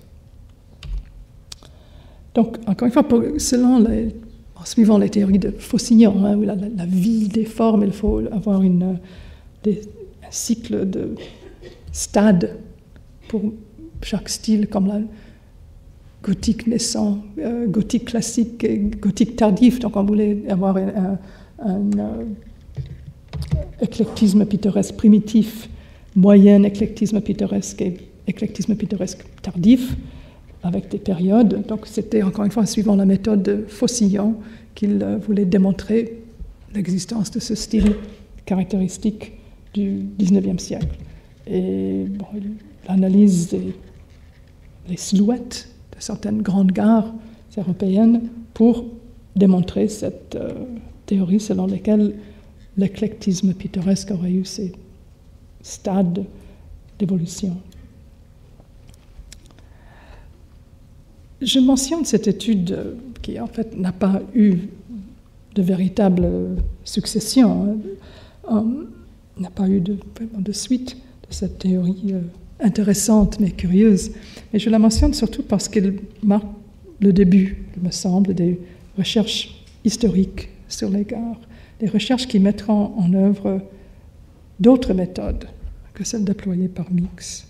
Donc, encore une fois, en suivant les théories de Faucillon, où la vie des formes, il faut avoir un cycle de stades pour chaque style, comme la gothique naissant, gothique classique et gothique tardif. Donc on voulait avoir un éclectisme pittoresque primitif, moyen éclectisme pittoresque et éclectisme pittoresque tardif, avec des périodes. Donc c'était encore une fois suivant la méthode de Faucillon qu'il voulait démontrer l'existence de ce style caractéristique du XIXe siècle. Et bon, il analyse les silhouettes de certaines grandes gares européennes pour démontrer cette théorie selon laquelle l'éclectisme pittoresque aurait eu ces stades d'évolution. Je mentionne cette étude qui en fait n'a pas eu de véritable succession, n'a pas eu vraiment de suite de cette théorie intéressante mais curieuse. Mais je la mentionne surtout parce qu'elle marque le début, il me semble, des recherches historiques sur les gares, des recherches qui mettront en œuvre d'autres méthodes que celles déployées par Meeks.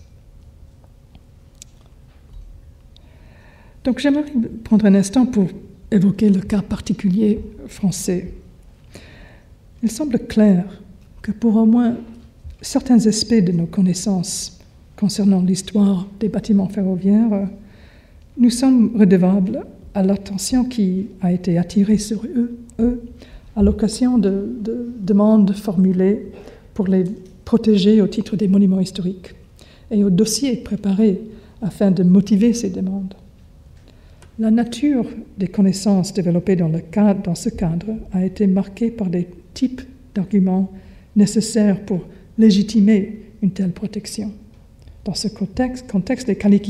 Donc j'aimerais prendre un instant pour évoquer le cas particulier français. Il semble clair que pour au moins certains aspects de nos connaissances concernant l'histoire des bâtiments ferroviaires, nous sommes redevables à l'attention qui a été attirée sur eux à l'occasion de demandes formulées pour les protéger au titre des monuments historiques et aux dossiers préparés afin de motiver ces demandes. La nature des connaissances développées dans ce cadre a été marquée par des types d'arguments nécessaires pour légitimer une telle protection. Dans ce contexte, les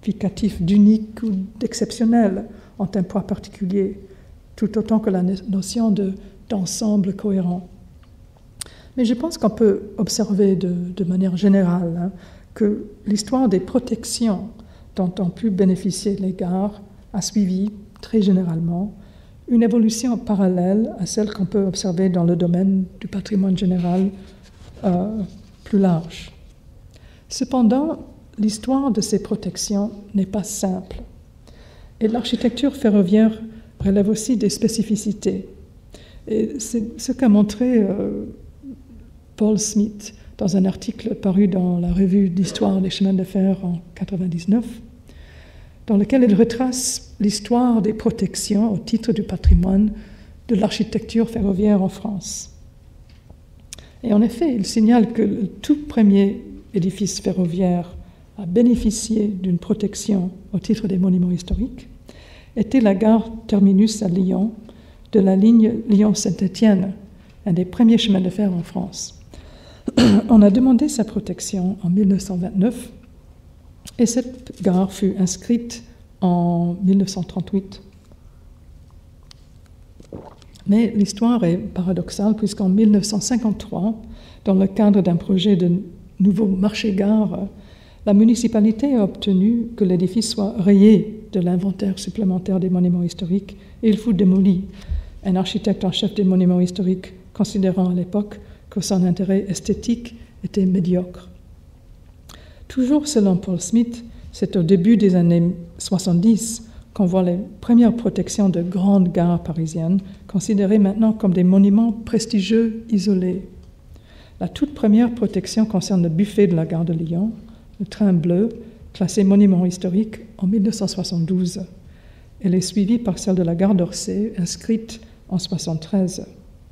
qualificatif d'unique ou d'exceptionnel ont un poids particulier, tout autant que la notion d'ensemble cohérent. Mais je pense qu'on peut observer de manière générale que l'histoire des protections dont ont pu bénéficier les gares a suivi, très généralement, une évolution parallèle à celle qu'on peut observer dans le domaine du patrimoine général plus large. Cependant, l'histoire de ces protections n'est pas simple. Et l'architecture ferroviaire relève aussi des spécificités. Et c'est ce qu'a montré Paul Smith dans un article paru dans la revue d'histoire des chemins de fer en 1999, dans lequel il retrace l'histoire des protections au titre du patrimoine de l'architecture ferroviaire en France. Et en effet, il signale que le tout premier édifice ferroviaire à bénéficier d'une protection au titre des monuments historiques était la gare terminus à Lyon de la ligne Lyon-Saint-Étienne, un des premiers chemins de fer en France. On a demandé sa protection en 1929 et cette gare fut inscrite en 1938. Mais l'histoire est paradoxale puisqu'en 1953, dans le cadre d'un projet de nouveau marché-gare, la municipalité a obtenu que l'édifice soit rayé de l'inventaire supplémentaire des monuments historiques et il fut démoli. Un architecte en chef des monuments historiques considérant à l'époque que son intérêt esthétique était médiocre. Toujours selon Paul Smith, c'est au début des années 70 qu'on voit les premières protections de grandes gares parisiennes, considérées maintenant comme des monuments prestigieux isolés. La toute première protection concerne le buffet de la gare de Lyon, le train bleu, classé monument historique en 1972. Elle est suivie par celle de la gare d'Orsay, inscrite en 1973.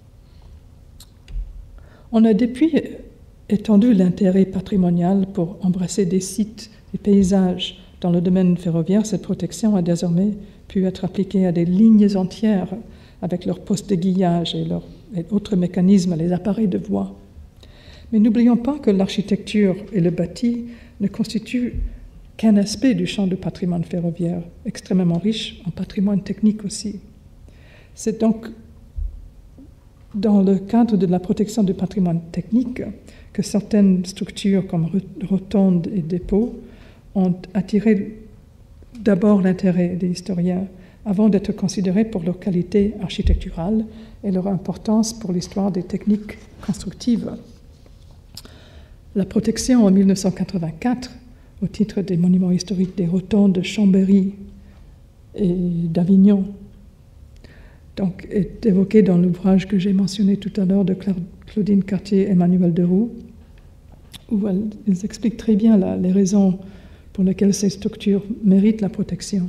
On a depuis étendu l'intérêt patrimonial pour embrasser des sites, des paysages. Dans le domaine ferroviaire, cette protection a désormais pu être appliquée à des lignes entières avec leurs postes d'aiguillage et autres mécanismes, les appareils de voie. Mais n'oublions pas que l'architecture et le bâti ne constituent qu'un aspect du champ du patrimoine ferroviaire, extrêmement riche en patrimoine technique aussi. C'est donc dans le cadre de la protection du patrimoine technique que certaines structures comme rotondes et dépôts ont attiré d'abord l'intérêt des historiens avant d'être considérées pour leur qualité architecturale et leur importance pour l'histoire des techniques constructives. La protection en 1984, au titre des monuments historiques des rotondes de Chambéry et d'Avignon, donc, est évoquée dans l'ouvrage que j'ai mentionné tout à l'heure de Claudine Cartier et Emmanuel Deroux, où ils expliquent très bien les raisons pour lesquelles ces structures méritent la protection.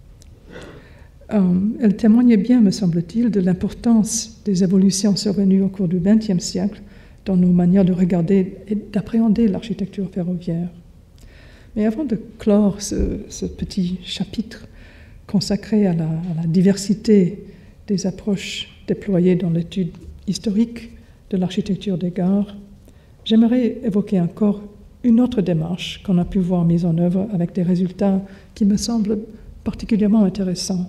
Elle témoignait bien, me semble-t-il, de l'importance des évolutions survenues au cours du XXe siècle dans nos manières de regarder et d'appréhender l'architecture ferroviaire. Mais avant de clore ce petit chapitre consacré à la diversité des approches déployées dans l'étude historique de l'architecture des gares, j'aimerais évoquer encore une autre démarche qu'on a pu voir mise en œuvre avec des résultats qui me semblent particulièrement intéressants.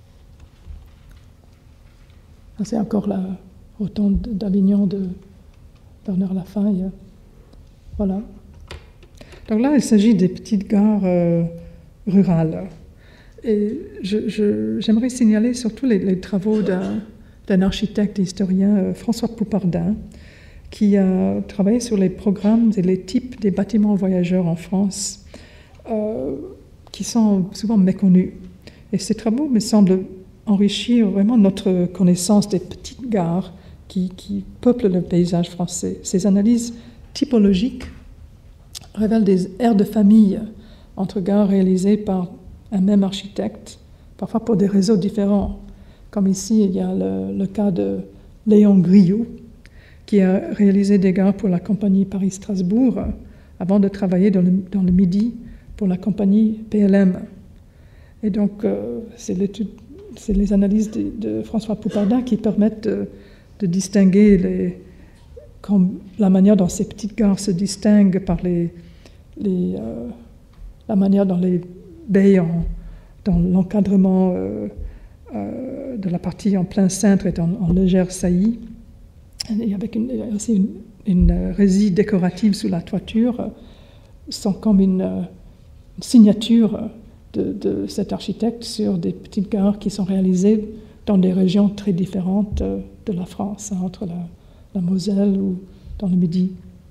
C'est encore la rotonde d'Avignon de Bernard Lafaille. Voilà. Donc là, il s'agit des petites gares rurales. Et j'aimerais signaler surtout les travaux d'un architecte et historien, François Poupardin, qui a travaillé sur les programmes et les types des bâtiments voyageurs en France, qui sont souvent méconnus. Et ces travaux me semblent enrichir vraiment notre connaissance des petites gares qui peuplent le paysage français. Ces analyses typologiques révèlent des aires de famille entre gares réalisées par un même architecte, parfois pour des réseaux différents. Comme ici, il y a le cas de Léon Griot, qui a réalisé des gares pour la compagnie Paris-Strasbourg avant de travailler dans le Midi pour la compagnie PLM. Et donc, c'est les analyses de François Poupardin qui permettent de distinguer la manière dont ces petites gares se distinguent par la manière dont baie dans l'encadrement de la partie en plein cintre est en légère saillie, et avec aussi une résille décorative sous la toiture, sont comme une signature de cet architecte sur des petites gares qui sont réalisées dans des régions très différentes de la France, entre la Moselle ou dans le Midi.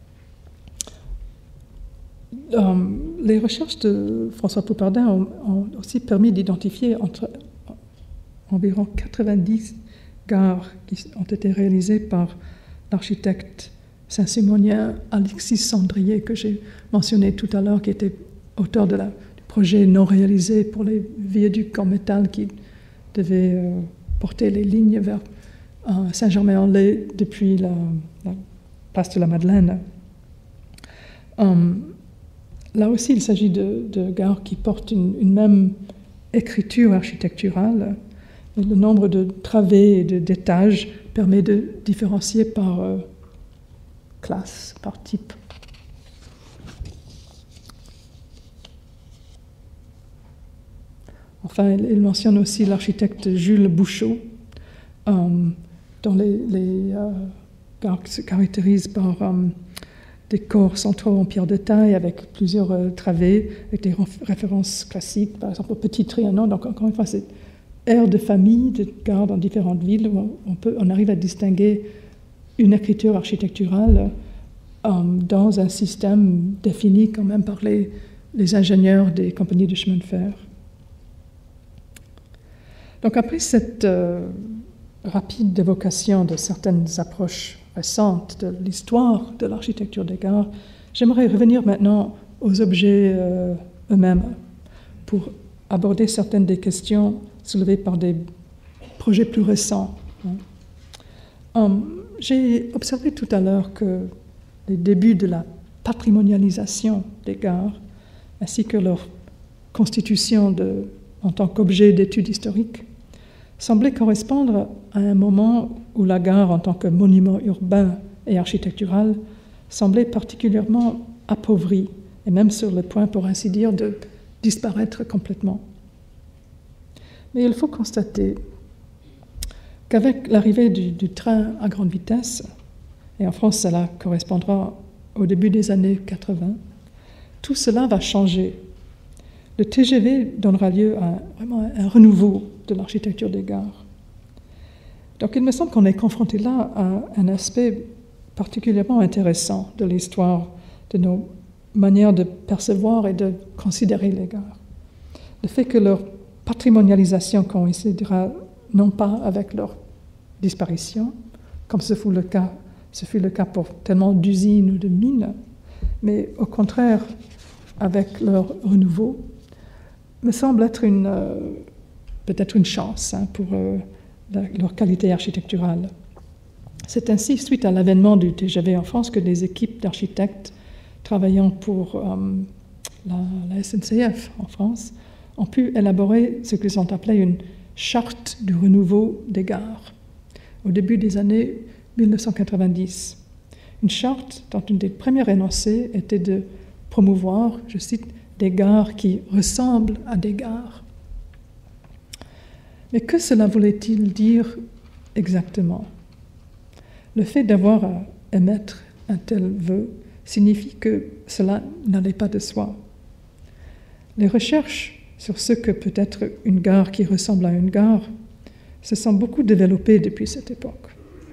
Les recherches de François Poupardin ont aussi permis d'identifier environ 90 gares qui ont été réalisées par l'architecte saint-simonien Alexis Sandrier, que j'ai mentionné tout à l'heure, qui était auteur du projet non réalisé pour les viaducs en métal qui devaient porter les lignes vers Saint-Germain-en-Laye depuis la place de la Madeleine. Là aussi, il s'agit de gares qui portent une même écriture architecturale. Le nombre de travées et d'étages permet de différencier par classe, par type. Enfin, il mentionne aussi l'architecte Jules Bouchot, dont les gares se caractérisent par des corps centraux en pierre de taille avec plusieurs travées, avec des références classiques, par exemple au Petit Trianon. Donc, encore une fois, c'est aire de famille, de gares dans différentes villes où on arrive à distinguer une écriture architecturale dans un système défini quand même par les ingénieurs des compagnies de chemin de fer. Donc après cette rapide évocation de certaines approches récentes de l'histoire de l'architecture des gares, j'aimerais revenir maintenant aux objets eux-mêmes pour aborder certaines des questions soulevées par des projets plus récents. J'ai observé tout à l'heure que les débuts de la patrimonialisation des gares, ainsi que leur constitution en tant qu'objet d'étude historique, semblaient correspondre à un moment où la gare, en tant que monument urbain et architectural, semblait particulièrement appauvrie, et même sur le point, pour ainsi dire, de disparaître complètement. Mais il faut constater qu'avec l'arrivée du train à grande vitesse, et en France cela correspondra au début des années 80, tout cela va changer. Le TGV donnera lieu à vraiment un renouveau de l'architecture des gares. Donc il me semble qu'on est confronté là à un aspect particulièrement intéressant de l'histoire, de nos manières de percevoir et de considérer les gares. Le fait que leur patrimonialisation coïncidera non pas avec leur disparition, comme ce fut le cas pour tellement d'usines ou de mines, mais au contraire avec leur renouveau, me semble être peut-être une chance pour leur qualité architecturale. C'est ainsi, suite à l'avènement du TGV en France, que des équipes d'architectes travaillant pour la SNCF en France ont pu élaborer ce qu'ils ont appelé une charte du renouveau des gares au début des années 1990. Une charte dont une des premières énoncés était de promouvoir, je cite, des gares qui ressemblent à des gares. Mais que cela voulait-il dire exactement? Le fait d'avoir à émettre un tel vœu signifie que cela n'allait pas de soi. Les recherches sur ce que peut être une gare qui ressemble à une gare se sont beaucoup développées depuis cette époque.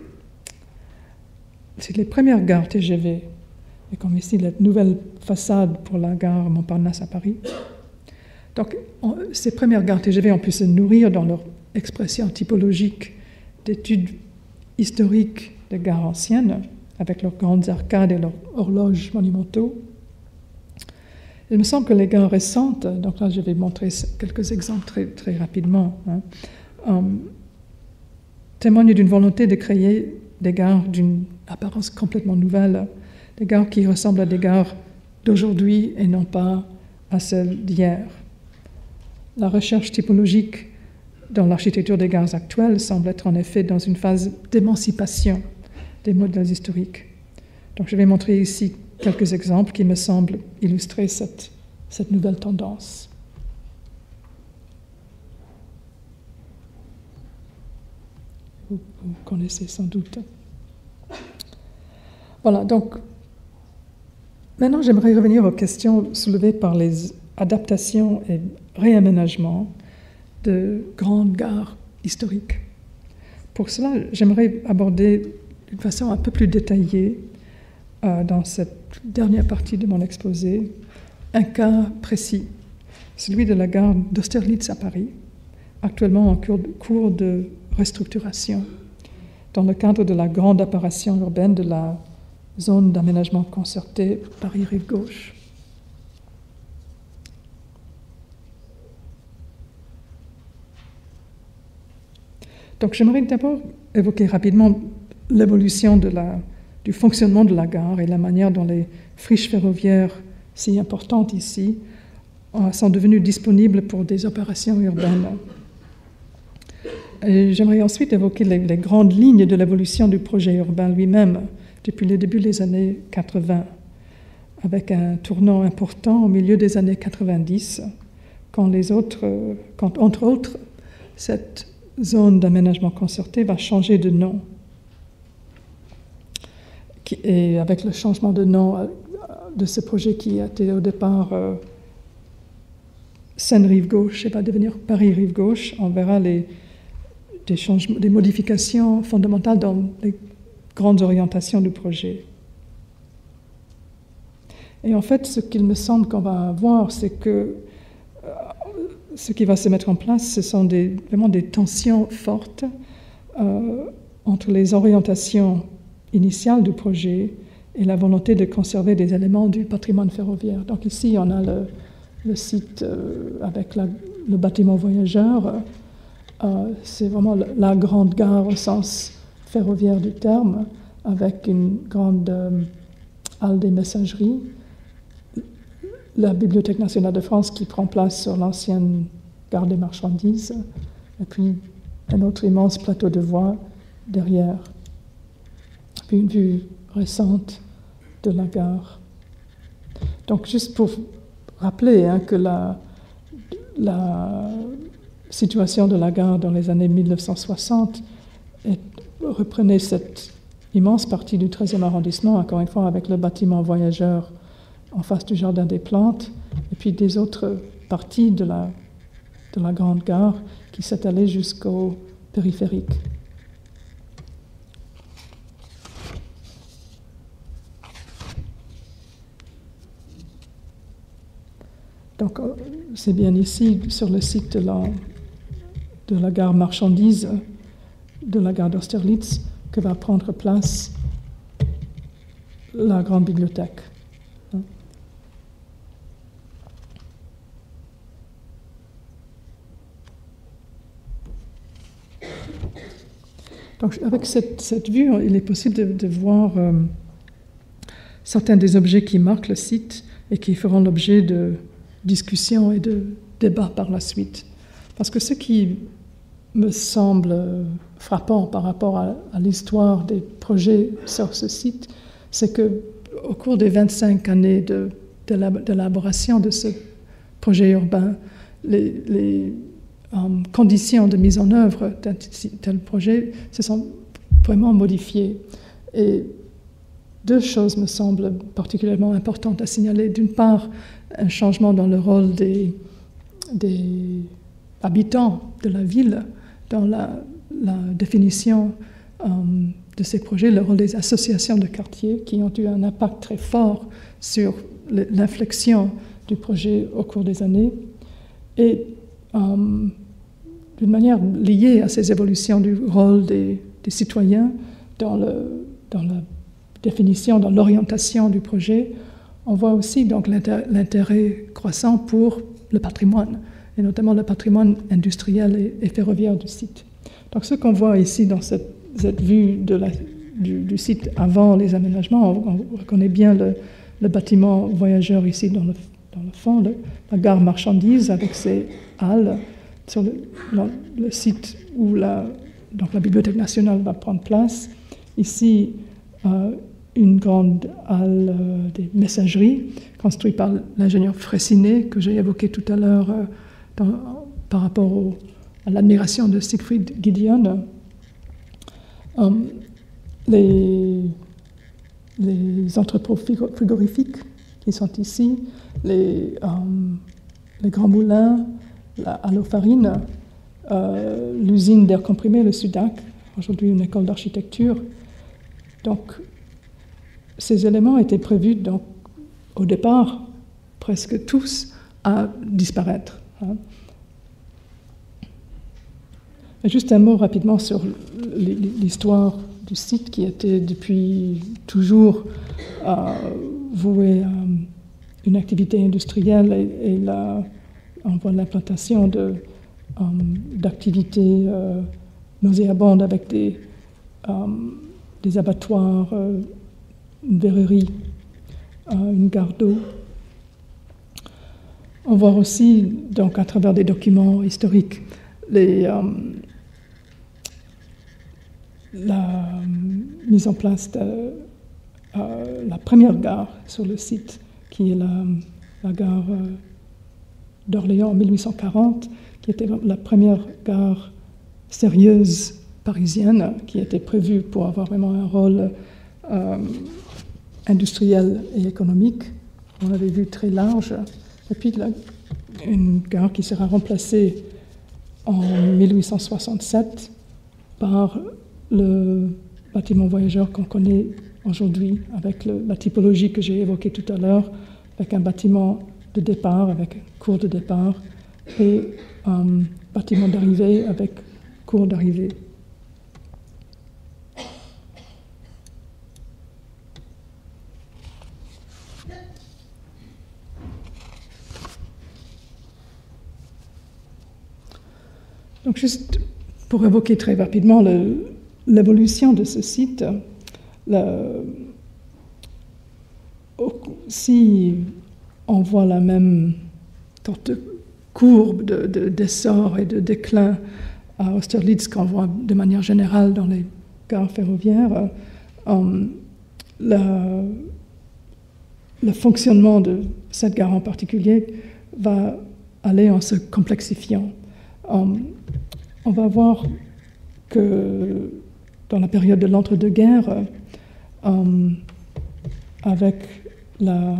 C'est les premières gares TGV, et comme ici la nouvelle façade pour la gare Montparnasse à Paris. Donc, ces premières gares TGV ont pu se nourrir dans leur expression typologique d'études historiques de gares anciennes, avec leurs grandes arcades et leurs horloges monumentaux. Il me semble que les gares récentes, donc là je vais montrer quelques exemples très, très rapidement, témoignent d'une volonté de créer des gares d'une apparence complètement nouvelle, des gares qui ressemblent à des gares d'aujourd'hui et non pas à celles d'hier. La recherche typologique dans l'architecture des gares actuelles semble être en effet dans une phase d'émancipation des modèles historiques. Donc je vais montrer ici quelques exemples qui me semblent illustrer cette nouvelle tendance. vous connaissez sans doute. Voilà, donc maintenant j'aimerais revenir aux questions soulevées par les adaptations et réaménagements de grandes gares historiques. Pour cela, j'aimerais aborder d'une façon un peu plus détaillée, dans cette dernière partie de mon exposé, un cas précis, celui de la gare d'Austerlitz à Paris, actuellement en cours de restructuration, dans le cadre de la grande apparition urbaine de la zone d'aménagement concerté Paris-Rive-Gauche. Donc j'aimerais d'abord évoquer rapidement l'évolution du fonctionnement de la gare et la manière dont les friches ferroviaires si importantes ici sont devenues disponibles pour des opérations urbaines. Et j'aimerais ensuite évoquer les grandes lignes de l'évolution du projet urbain lui-même depuis le début des années 80, avec un tournant important au milieu des années 90, quand entre autres, cette zone d'aménagement concerté va changer de nom. Et avec le changement de nom de ce projet qui était au départ Seine-Rive-Gauche et va devenir Paris-Rive-Gauche, on verra des modifications fondamentales dans les grandes orientations du projet. Et en fait, ce qu'il me semble qu'on va voir, c'est que ce qui va se mettre en place, ce sont vraiment des tensions fortes entre les orientations initiales du projet et la volonté de conserver des éléments du patrimoine ferroviaire. Donc ici, on a le site avec le bâtiment voyageur. C'est vraiment la grande gare au sens ferroviaire du terme, avec une grande halle des messageries, la Bibliothèque nationale de France qui prend place sur l'ancienne gare des marchandises, et puis un autre immense plateau de voies derrière, puis une vue récente de la gare. Donc juste pour rappeler que la situation de la gare dans les années 1960 reprenait cette immense partie du 13e arrondissement, encore une fois avec le bâtiment voyageur en face du Jardin des Plantes, et puis des autres parties de la grande gare qui s'étalaient jusqu'au périphérique. Donc, c'est bien ici, sur le site de la gare marchandise, de la gare d'Austerlitz, que va prendre place la grande bibliothèque. Donc, avec cette vue, il est possible de voir certains des objets qui marquent le site et qui feront l'objet de discussions et de débats par la suite. Parce que ce qui me semble frappant par rapport à l'histoire des projets sur ce site, c'est qu'au cours des 25 années d'élaboration de ce projet urbain, les conditions de mise en œuvre d'un tel projet se sont vraiment modifiées. Et deux choses me semblent particulièrement importantes à signaler. D'une part, un changement dans le rôle des habitants de la ville, dans la définition de ces projets, le rôle des associations de quartier qui ont eu un impact très fort sur l'inflexion du projet au cours des années. Et d'une manière liée à ces évolutions du rôle des citoyens dans la définition, dans l'orientation du projet, on voit aussi donc l'intérêt croissant pour le patrimoine, et notamment le patrimoine industriel et ferroviaire du site. Donc ce qu'on voit ici dans cette vue du site avant les aménagements, on reconnaît bien le bâtiment voyageur ici dans le fond, la gare marchandise avec ses halles, sur le site où la Bibliothèque nationale va prendre place. Ici, une grande halle des messageries construite par l'ingénieur Freycinet, que j'ai évoqué tout à l'heure par rapport à l'admiration de Siegfried Giedion. Les entrepôts frigorifiques qui sont ici, les grands moulins, la halofarine, l'usine d'air comprimé, le SUDAC, aujourd'hui une école d'architecture. Donc, ces éléments étaient prévus donc, au départ, presque tous, à disparaître. Et juste un mot rapidement sur l'histoire du site qui était depuis toujours voué à une activité industrielle et on voit l'implantation d'activités nauséabondes avec des abattoirs, une verrerie, une gare d'eau. On voit aussi, donc, à travers des documents historiques, la mise en place de la première gare sur le site, qui est la gare d'Orléans en 1840, qui était la première gare sérieuse parisienne, qui était prévue pour avoir vraiment un rôle industriel et économique. On avait vu très large. Et puis une gare qui sera remplacée en 1867 par le bâtiment voyageur qu'on connaît aujourd'hui, avec la typologie que j'ai évoquée tout à l'heure, avec un bâtiment de départ, avec cour de départ, et un bâtiment d'arrivée avec cour d'arrivée. Donc juste pour évoquer très rapidement l'évolution de ce site, si on voit la même sorte de courbe d'essor et de déclin à Austerlitz qu'on voit de manière générale dans les gares ferroviaires, le fonctionnement de cette gare en particulier va aller en se complexifiant. On va voir que dans la période de l'entre-deux-guerres, avec la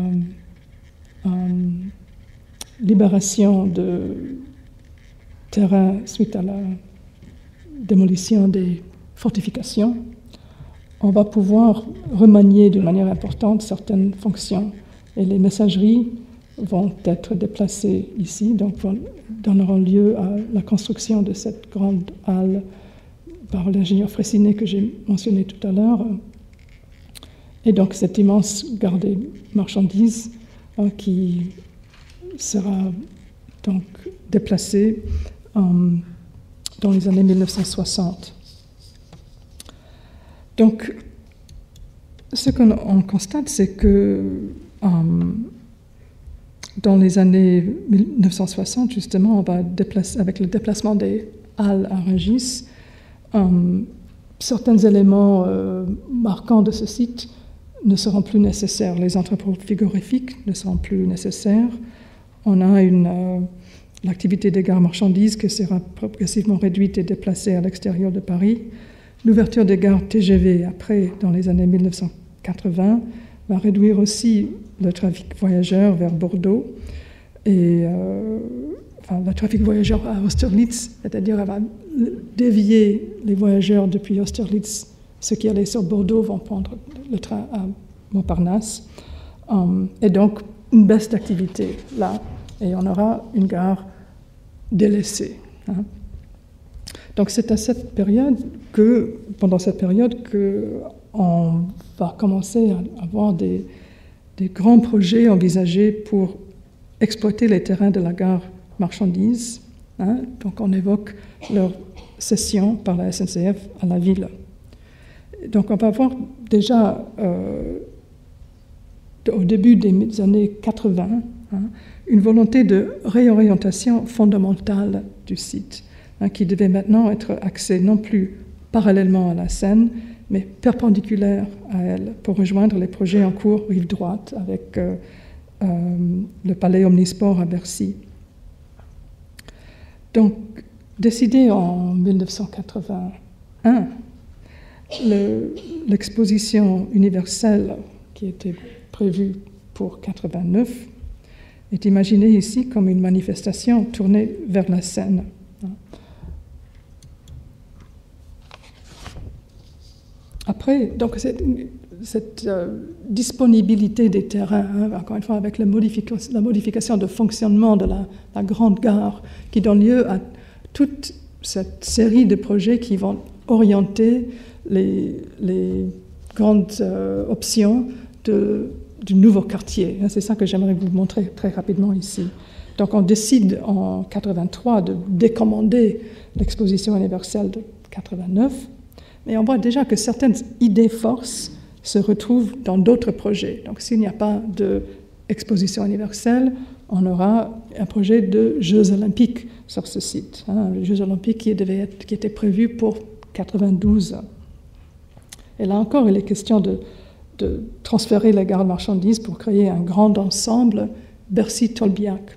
libération de terrain suite à la démolition des fortifications, on va pouvoir remanier d'une manière importante certaines fonctions. Et les messageries vont être déplacées ici, donc donneront lieu à la construction de cette grande halle par l'ingénieur Fraissinet que j'ai mentionné tout à l'heure. Et donc cette immense gare des marchandises qui sera donc déplacée dans les années 1960. Donc ce qu'on constate, c'est que dans les années 1960, justement, on va avec le déplacement des halles à Rungis, certains éléments marquants de ce site ne seront plus nécessaires. Les entrepôts frigorifiques ne seront plus nécessaires. On a l'activité des gares marchandises qui sera progressivement réduite et déplacée à l'extérieur de Paris. L'ouverture des gares TGV après, dans les années 1980, va réduire aussi le trafic voyageur vers Bordeaux et le trafic voyageur à Austerlitz, c'est-à-dire elle va dévier les voyageurs depuis Austerlitz. Ceux qui allaient sur Bordeaux vont prendre le train à Montparnasse. Et donc, une baisse d'activité là, et on aura une gare délaissée. Donc, c'est à cette période pendant cette période, qu'on va commencer à avoir des grands projets envisagés pour exploiter les terrains de la gare marchandises. Donc, on évoque leur cession par la SNCF à la ville. Donc, on va voir déjà au début des années 80 une volonté de réorientation fondamentale du site, qui devait maintenant être axée non plus parallèlement à la Seine, mais perpendiculaire à elle, pour rejoindre les projets en cours rive droite avec le palais Omnisport à Bercy. Donc, décidé en 1981, l'exposition universelle qui était prévue pour 1989 est imaginée ici comme une manifestation tournée vers la Seine. Après, donc cette disponibilité des terrains, encore une fois avec la modification de fonctionnement de la grande gare, qui donne lieu à toute cette série de projets qui vont orienter les grandes options du nouveau quartier. C'est ça que j'aimerais vous montrer très rapidement ici. Donc on décide en 1983 de décommander l'exposition universelle de 1989, mais on voit déjà que certaines idées forces se retrouvent dans d'autres projets. Donc s'il n'y a pas d'exposition universelle, on aura un projet de Jeux olympiques sur ce site. Les Jeux olympiques qui étaient prévus pour 1992. Et là encore, il est question de transférer la gare de marchandises pour créer un grand ensemble Bercy-Tolbiac.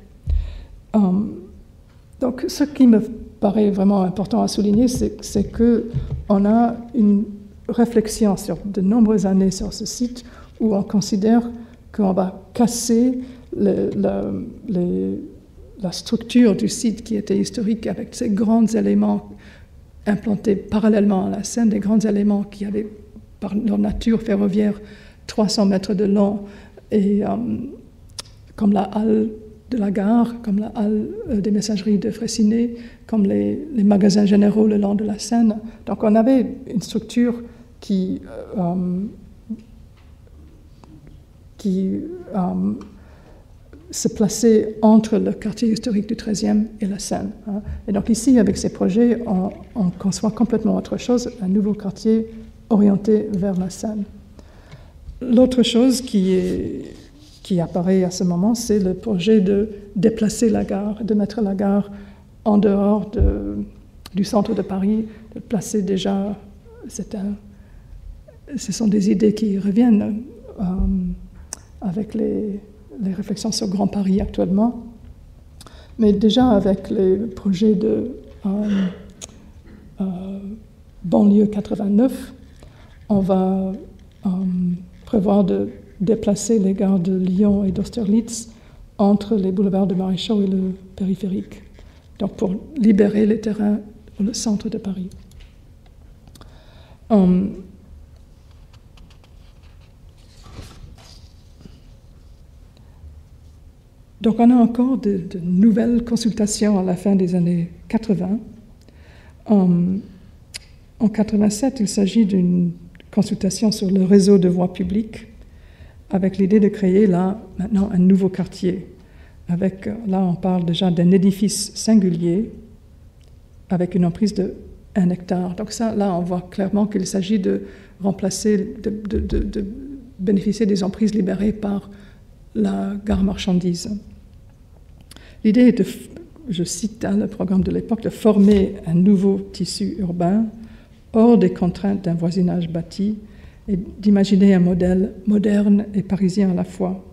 Donc, ce qui me paraît vraiment important à souligner, c'est qu'on a une réflexion sur de nombreuses années sur ce site où on considère qu'on va casser la structure du site qui était historique avec ces grands éléments implantés parallèlement à la Seine, des grands éléments qui avaient par leur nature ferroviaire 300 mètres de long, et comme la halle de la gare, comme la halle des messageries de Fraissinet, comme les magasins généraux le long de la Seine. Donc on avait une structure qui se plaçait entre le quartier historique du 13e et la Seine. Et donc ici, avec ces projets, on conçoit complètement autre chose, un nouveau quartier orienté vers la Seine. L'autre chose qui apparaît à ce moment, c'est le projet de déplacer la gare, de mettre la gare en dehors du centre de Paris, de placer déjà... Ce sont des idées qui reviennent avec les réflexions sur Grand Paris actuellement, mais déjà avec les projets de banlieue 89, on va prévoir de déplacer les gares de Lyon et d'Austerlitz entre les boulevards de Maréchaux et le périphérique, donc pour libérer les terrains pour le centre de Paris. Donc on a encore de nouvelles consultations à la fin des années 80. En 87, il s'agit d'une consultation sur le réseau de voies publiques, avec l'idée de créer là, maintenant, un nouveau quartier. Là, on parle déjà d'un édifice singulier, avec une emprise de 1 hectare. Donc ça, là, on voit clairement qu'il s'agit de remplacer, de bénéficier des emprises libérées par la gare marchandise. L'idée est je cite le programme de l'époque, de former un nouveau tissu urbain hors des contraintes d'un voisinage bâti et d'imaginer un modèle moderne et parisien à la fois.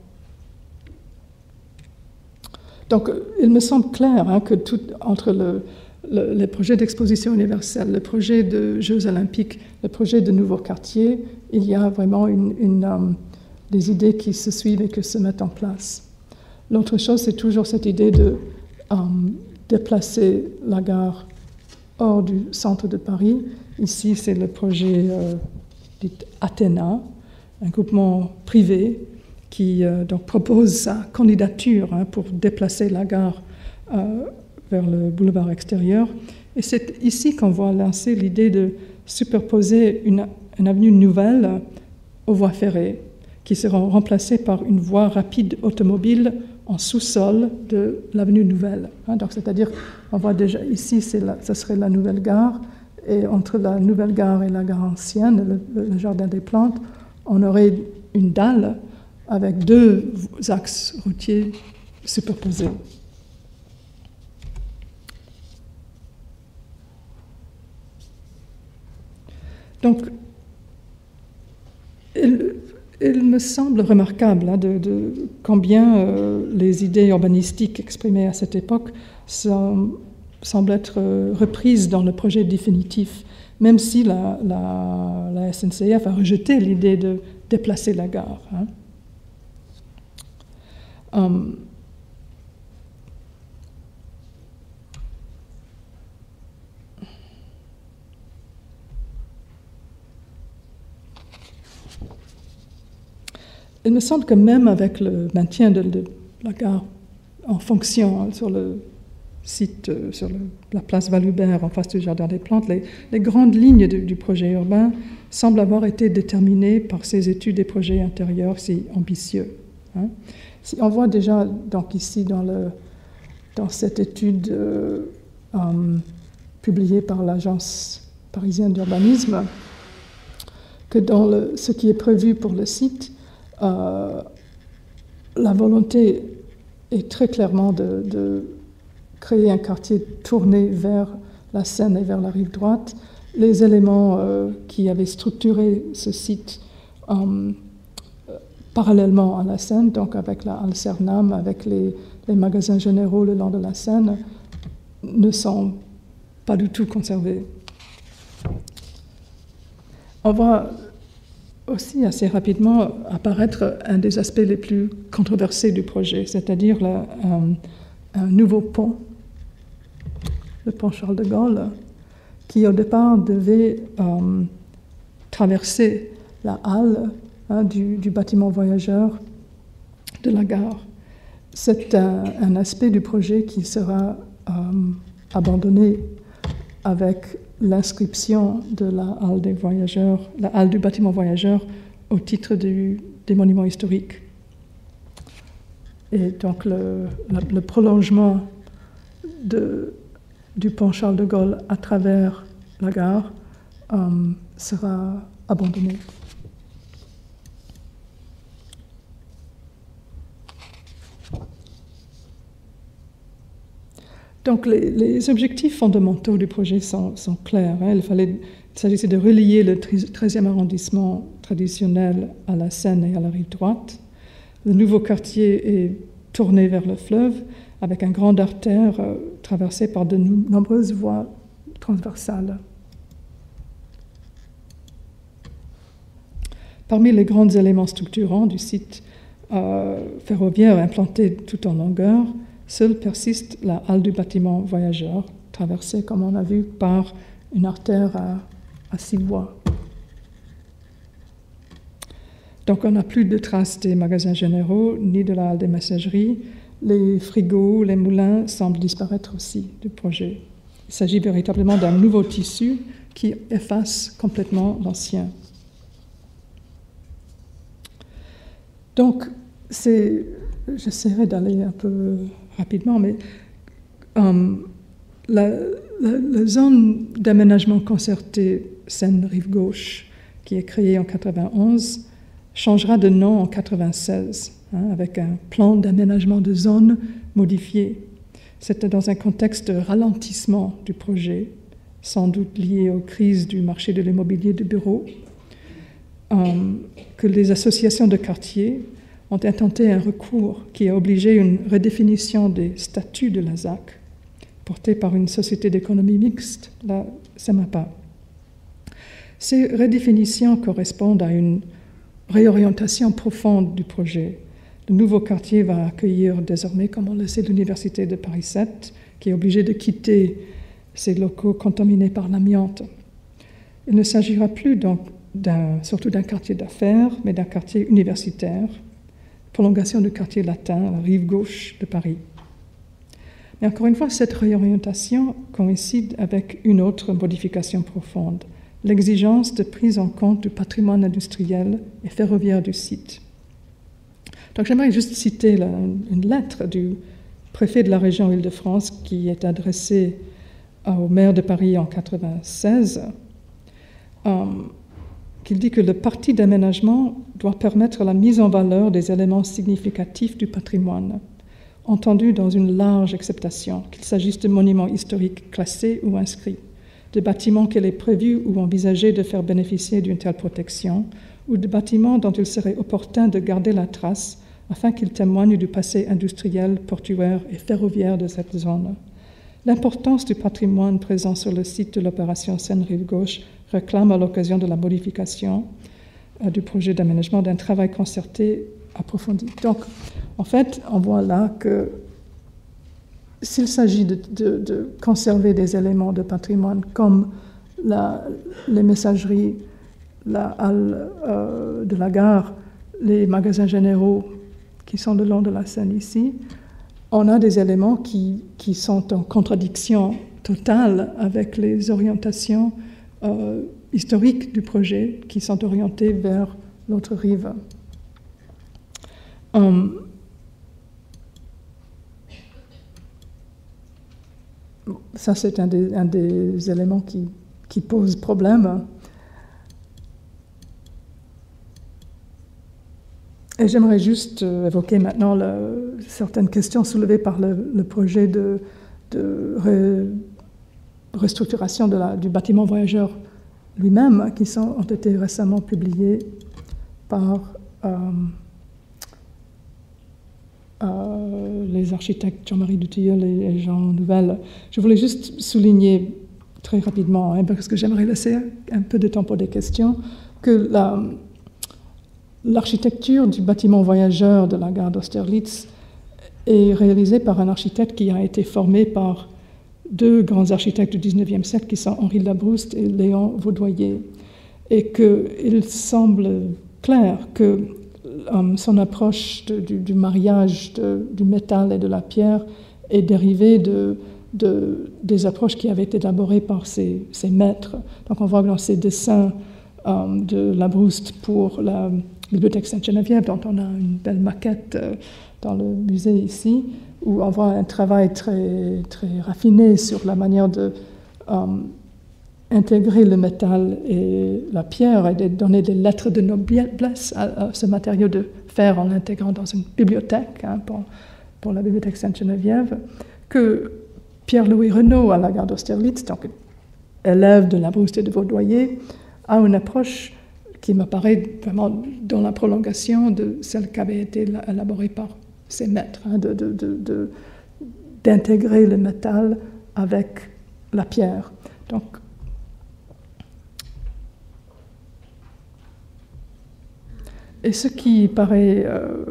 Donc, il me semble clair que entre les projets d'exposition universelle, le projet de Jeux olympiques, le projet de nouveaux quartiers, il y a vraiment des idées qui se suivent et qui se mettent en place. L'autre chose, c'est toujours cette idée de déplacer la gare hors du centre de Paris. Ici, c'est le projet dit Athéna, un groupement privé qui donc propose sa candidature pour déplacer la gare vers le boulevard extérieur. Et c'est ici qu'on voit lancer l'idée de superposer une avenue nouvelle aux voies ferrées, qui seront remplacées par une voie rapide automobile en sous-sol de l'avenue Nouvelle. Donc, c'est-à-dire, on voit déjà ici, ça serait la nouvelle gare, et entre la nouvelle gare et la gare ancienne, le jardin des plantes, on aurait une dalle avec 2 axes routiers superposés. Donc, il me semble remarquable de combien les idées urbanistiques exprimées à cette époque semblent être reprises dans le projet définitif même si la SNCF a rejeté l'idée de déplacer la gare. Il me semble que même avec le maintien de la gare en fonction sur le site, sur la place Valubert en face du Jardin des Plantes, les grandes lignes du projet urbain semblent avoir été déterminées par ces études des projets intérieurs si ambitieux. Si on voit déjà donc ici dans cette étude publiée par l'Agence parisienne d'urbanisme que dans ce qui est prévu pour le site, la volonté est très clairement de créer un quartier tourné vers la Seine et vers la rive droite. Les éléments qui avaient structuré ce site parallèlement à la Seine, donc avec la halle Cernam, avec les magasins généraux le long de la Seine, ne sont pas du tout conservés. On voit aussi assez rapidement apparaître un des aspects les plus controversés du projet, c'est-à-dire un nouveau pont, le pont Charles de Gaulle, qui au départ devait traverser la halle du bâtiment voyageur de la gare. C'est un aspect du projet qui sera abandonné avec l'inscription de la halle des voyageurs, la halle du bâtiment voyageur au titre des monuments historiques. Et donc le prolongement du pont Charles de Gaulle à travers la gare sera abandonné. Donc les objectifs fondamentaux du projet sont clairs. Il s'agissait de relier le 13e arrondissement traditionnel à la Seine et à la rive droite. Le nouveau quartier est tourné vers le fleuve avec un grand artère traversé par de nombreuses voies transversales. Parmi les grands éléments structurants du site ferroviaire implanté tout en longueur, seule persiste la halle du bâtiment voyageur, traversée, comme on a vu, par une artère à 6 voies. Donc on n'a plus de traces des magasins généraux, ni de la halle des messageries. Les frigos, les moulins semblent disparaître aussi du projet. Il s'agit véritablement d'un nouveau tissu qui efface complètement l'ancien. Donc, j'essaierai d'aller un peu rapidement, mais la zone d'aménagement concerté Seine-Rive-Gauche, qui est créée en 1991, changera de nom en 1996, avec un plan d'aménagement de zone modifié. C'était dans un contexte de ralentissement du projet, sans doute lié aux crises du marché de l'immobilier de bureau, que les associations de quartier ont intenté un recours qui a obligé une redéfinition des statuts de la ZAC, portée par une société d'économie mixte, la CEMAPA. Ces redéfinitions correspondent à une réorientation profonde du projet. Le nouveau quartier va accueillir désormais, comme on le sait, l'Université de Paris 7, qui est obligée de quitter ses locaux contaminés par l'amiante. Il ne s'agira plus donc surtout d'un quartier d'affaires, mais d'un quartier universitaire, prolongation du quartier latin, la rive gauche de Paris. Mais encore une fois, cette réorientation coïncide avec une autre modification profonde, l'exigence de prise en compte du patrimoine industriel et ferroviaire du site. Donc j'aimerais juste citer une lettre du préfet de la région Île-de-France qui est adressée au maire de Paris en 1996, qu'il dit que le parti d'aménagement doit permettre la mise en valeur des éléments significatifs du patrimoine, entendu dans une large acceptation, qu'il s'agisse de monuments historiques classés ou inscrits, de bâtiments qu'il est prévu ou envisagé de faire bénéficier d'une telle protection, ou de bâtiments dont il serait opportun de garder la trace afin qu'ils témoignent du passé industriel, portuaire et ferroviaire de cette zone. L'importance du patrimoine présent sur le site de l'opération Seine-Rive-Gauche réclame à l'occasion de la modification du projet d'aménagement d'un travail concerté approfondi. Donc, en fait, on voit là que s'il s'agit de conserver des éléments de patrimoine comme les messageries, la halle de la gare, les magasins généraux qui sont le long de la Seine ici, on a des éléments qui sont en contradiction totale avec les orientations historiques du projet qui sont orientées vers l'autre rive. Ça, c'est un des éléments qui pose problème. Et j'aimerais juste évoquer maintenant certaines questions soulevées par le projet de restructuration du bâtiment voyageur lui-même, qui ont été récemment publiés par les architectes Jean-Marie Dutilleul et Jean Nouvel. Je voulais juste souligner très rapidement, parce que j'aimerais laisser un peu de temps pour des questions, que l'architecture du bâtiment voyageur de la gare d'Austerlitz est réalisée par un architecte qui a été formé par deux grands architectes du XIXe siècle, qui sont Henri Labrouste et Léon Vaudoyer, et qu'il semble clair que son approche du mariage du métal et de la pierre est dérivée des approches qui avaient été élaborées par ses maîtres. Donc on voit dans ces dessins de Labrouste pour la bibliothèque Sainte-Geneviève, dont on a une belle maquette dans le musée ici, où on voit un travail très, très raffiné sur la manière de intégrer le métal et la pierre et de donner des lettres de noblesse à ce matériau de fer en l'intégrant dans une bibliothèque pour la bibliothèque Sainte-Geneviève, que Pierre-Louis Renaud à la gare d'Austerlitz, donc élève de Labrouste et de Vaudoyer, a une approche qui me paraît vraiment dans la prolongation de celle qui avait été élaborée par ses maîtres, d'intégrer le métal avec la pierre. Donc, et ce qui paraît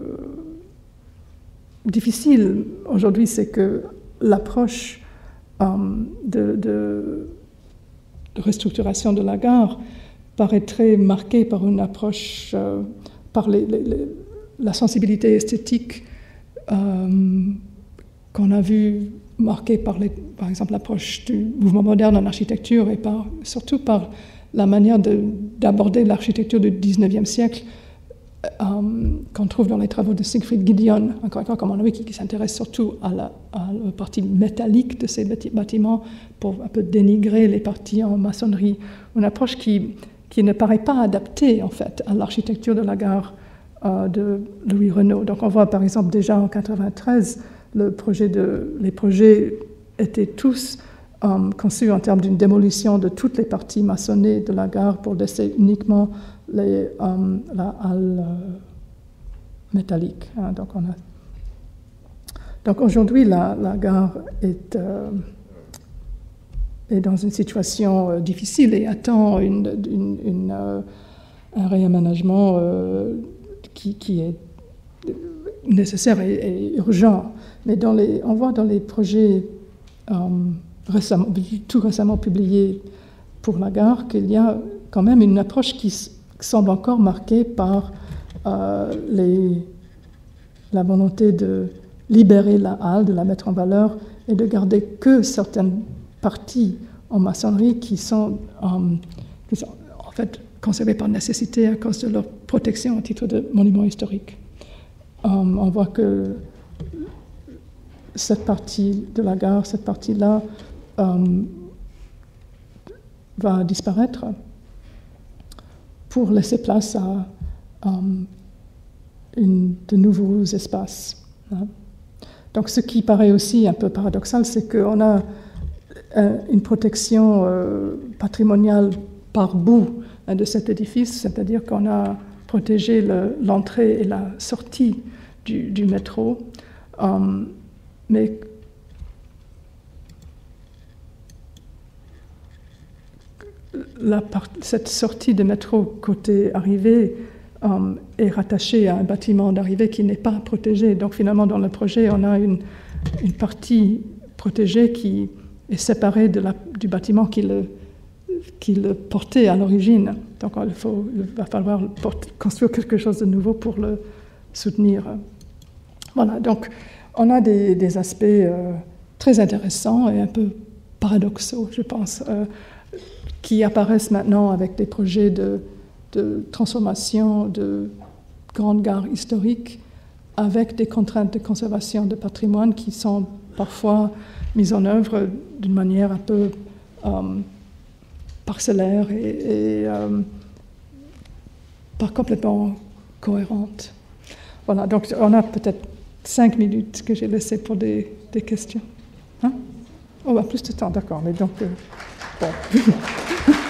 difficile aujourd'hui, c'est que l'approche de restructuration de la gare paraît très marquée par une approche, par la sensibilité esthétique qu'on a vu marquée par exemple, l'approche du mouvement moderne en architecture et surtout par la manière d'aborder l'architecture du XIXe siècle qu'on trouve dans les travaux de Siegfried Gideon, encore une fois, comme on a vu, qui s'intéresse surtout à la partie métallique de ces bâtiments pour un peu dénigrer les parties en maçonnerie. Une approche qui ne paraît pas adaptée, en fait, à l'architecture de la gare de Louis Renaud. Donc on voit, par exemple, déjà en 1993, les projets étaient tous conçus en termes d'une démolition de toutes les parties maçonnées de la gare pour laisser uniquement la halle métallique. Donc aujourd'hui, la gare est dans une situation difficile et attend un réaménagement qui est nécessaire et urgent. Mais on voit dans les projets tout récemment publiés pour la gare qu'il y a quand même une approche qui semble encore marquée par la volonté de libérer la halle, de la mettre en valeur et de garder que certaines parties en maçonnerie qui sont en fait conservées par nécessité à cause de leur protection au titre de monument historique. On voit que cette partie de la gare, cette partie-là, va disparaître pour laisser place à de nouveaux espaces. Donc ce qui paraît aussi un peu paradoxal, c'est qu'on a une protection patrimoniale par bout de cet édifice, c'est-à-dire qu'on a protégé l'entrée et la sortie du métro, mais cette sortie de métro côté arrivée est rattachée à un bâtiment d'arrivée qui n'est pas protégé. Donc finalement, dans le projet, on a une partie protégée qui est séparée du bâtiment qui le portait à l'origine. Donc il va falloir construire quelque chose de nouveau pour le soutenir. Voilà, donc on a des aspects très intéressants et un peu paradoxaux, je pense, qui apparaissent maintenant avec des projets de transformation de grandes gares historiques avec des contraintes de conservation de patrimoine qui sont parfois mises en œuvre d'une manière un peu parcellaire et pas complètement cohérente. Voilà, donc on a peut-être 5 minutes que j'ai laissées pour des questions. Hein? On va plus de temps, d'accord, mais donc... bon.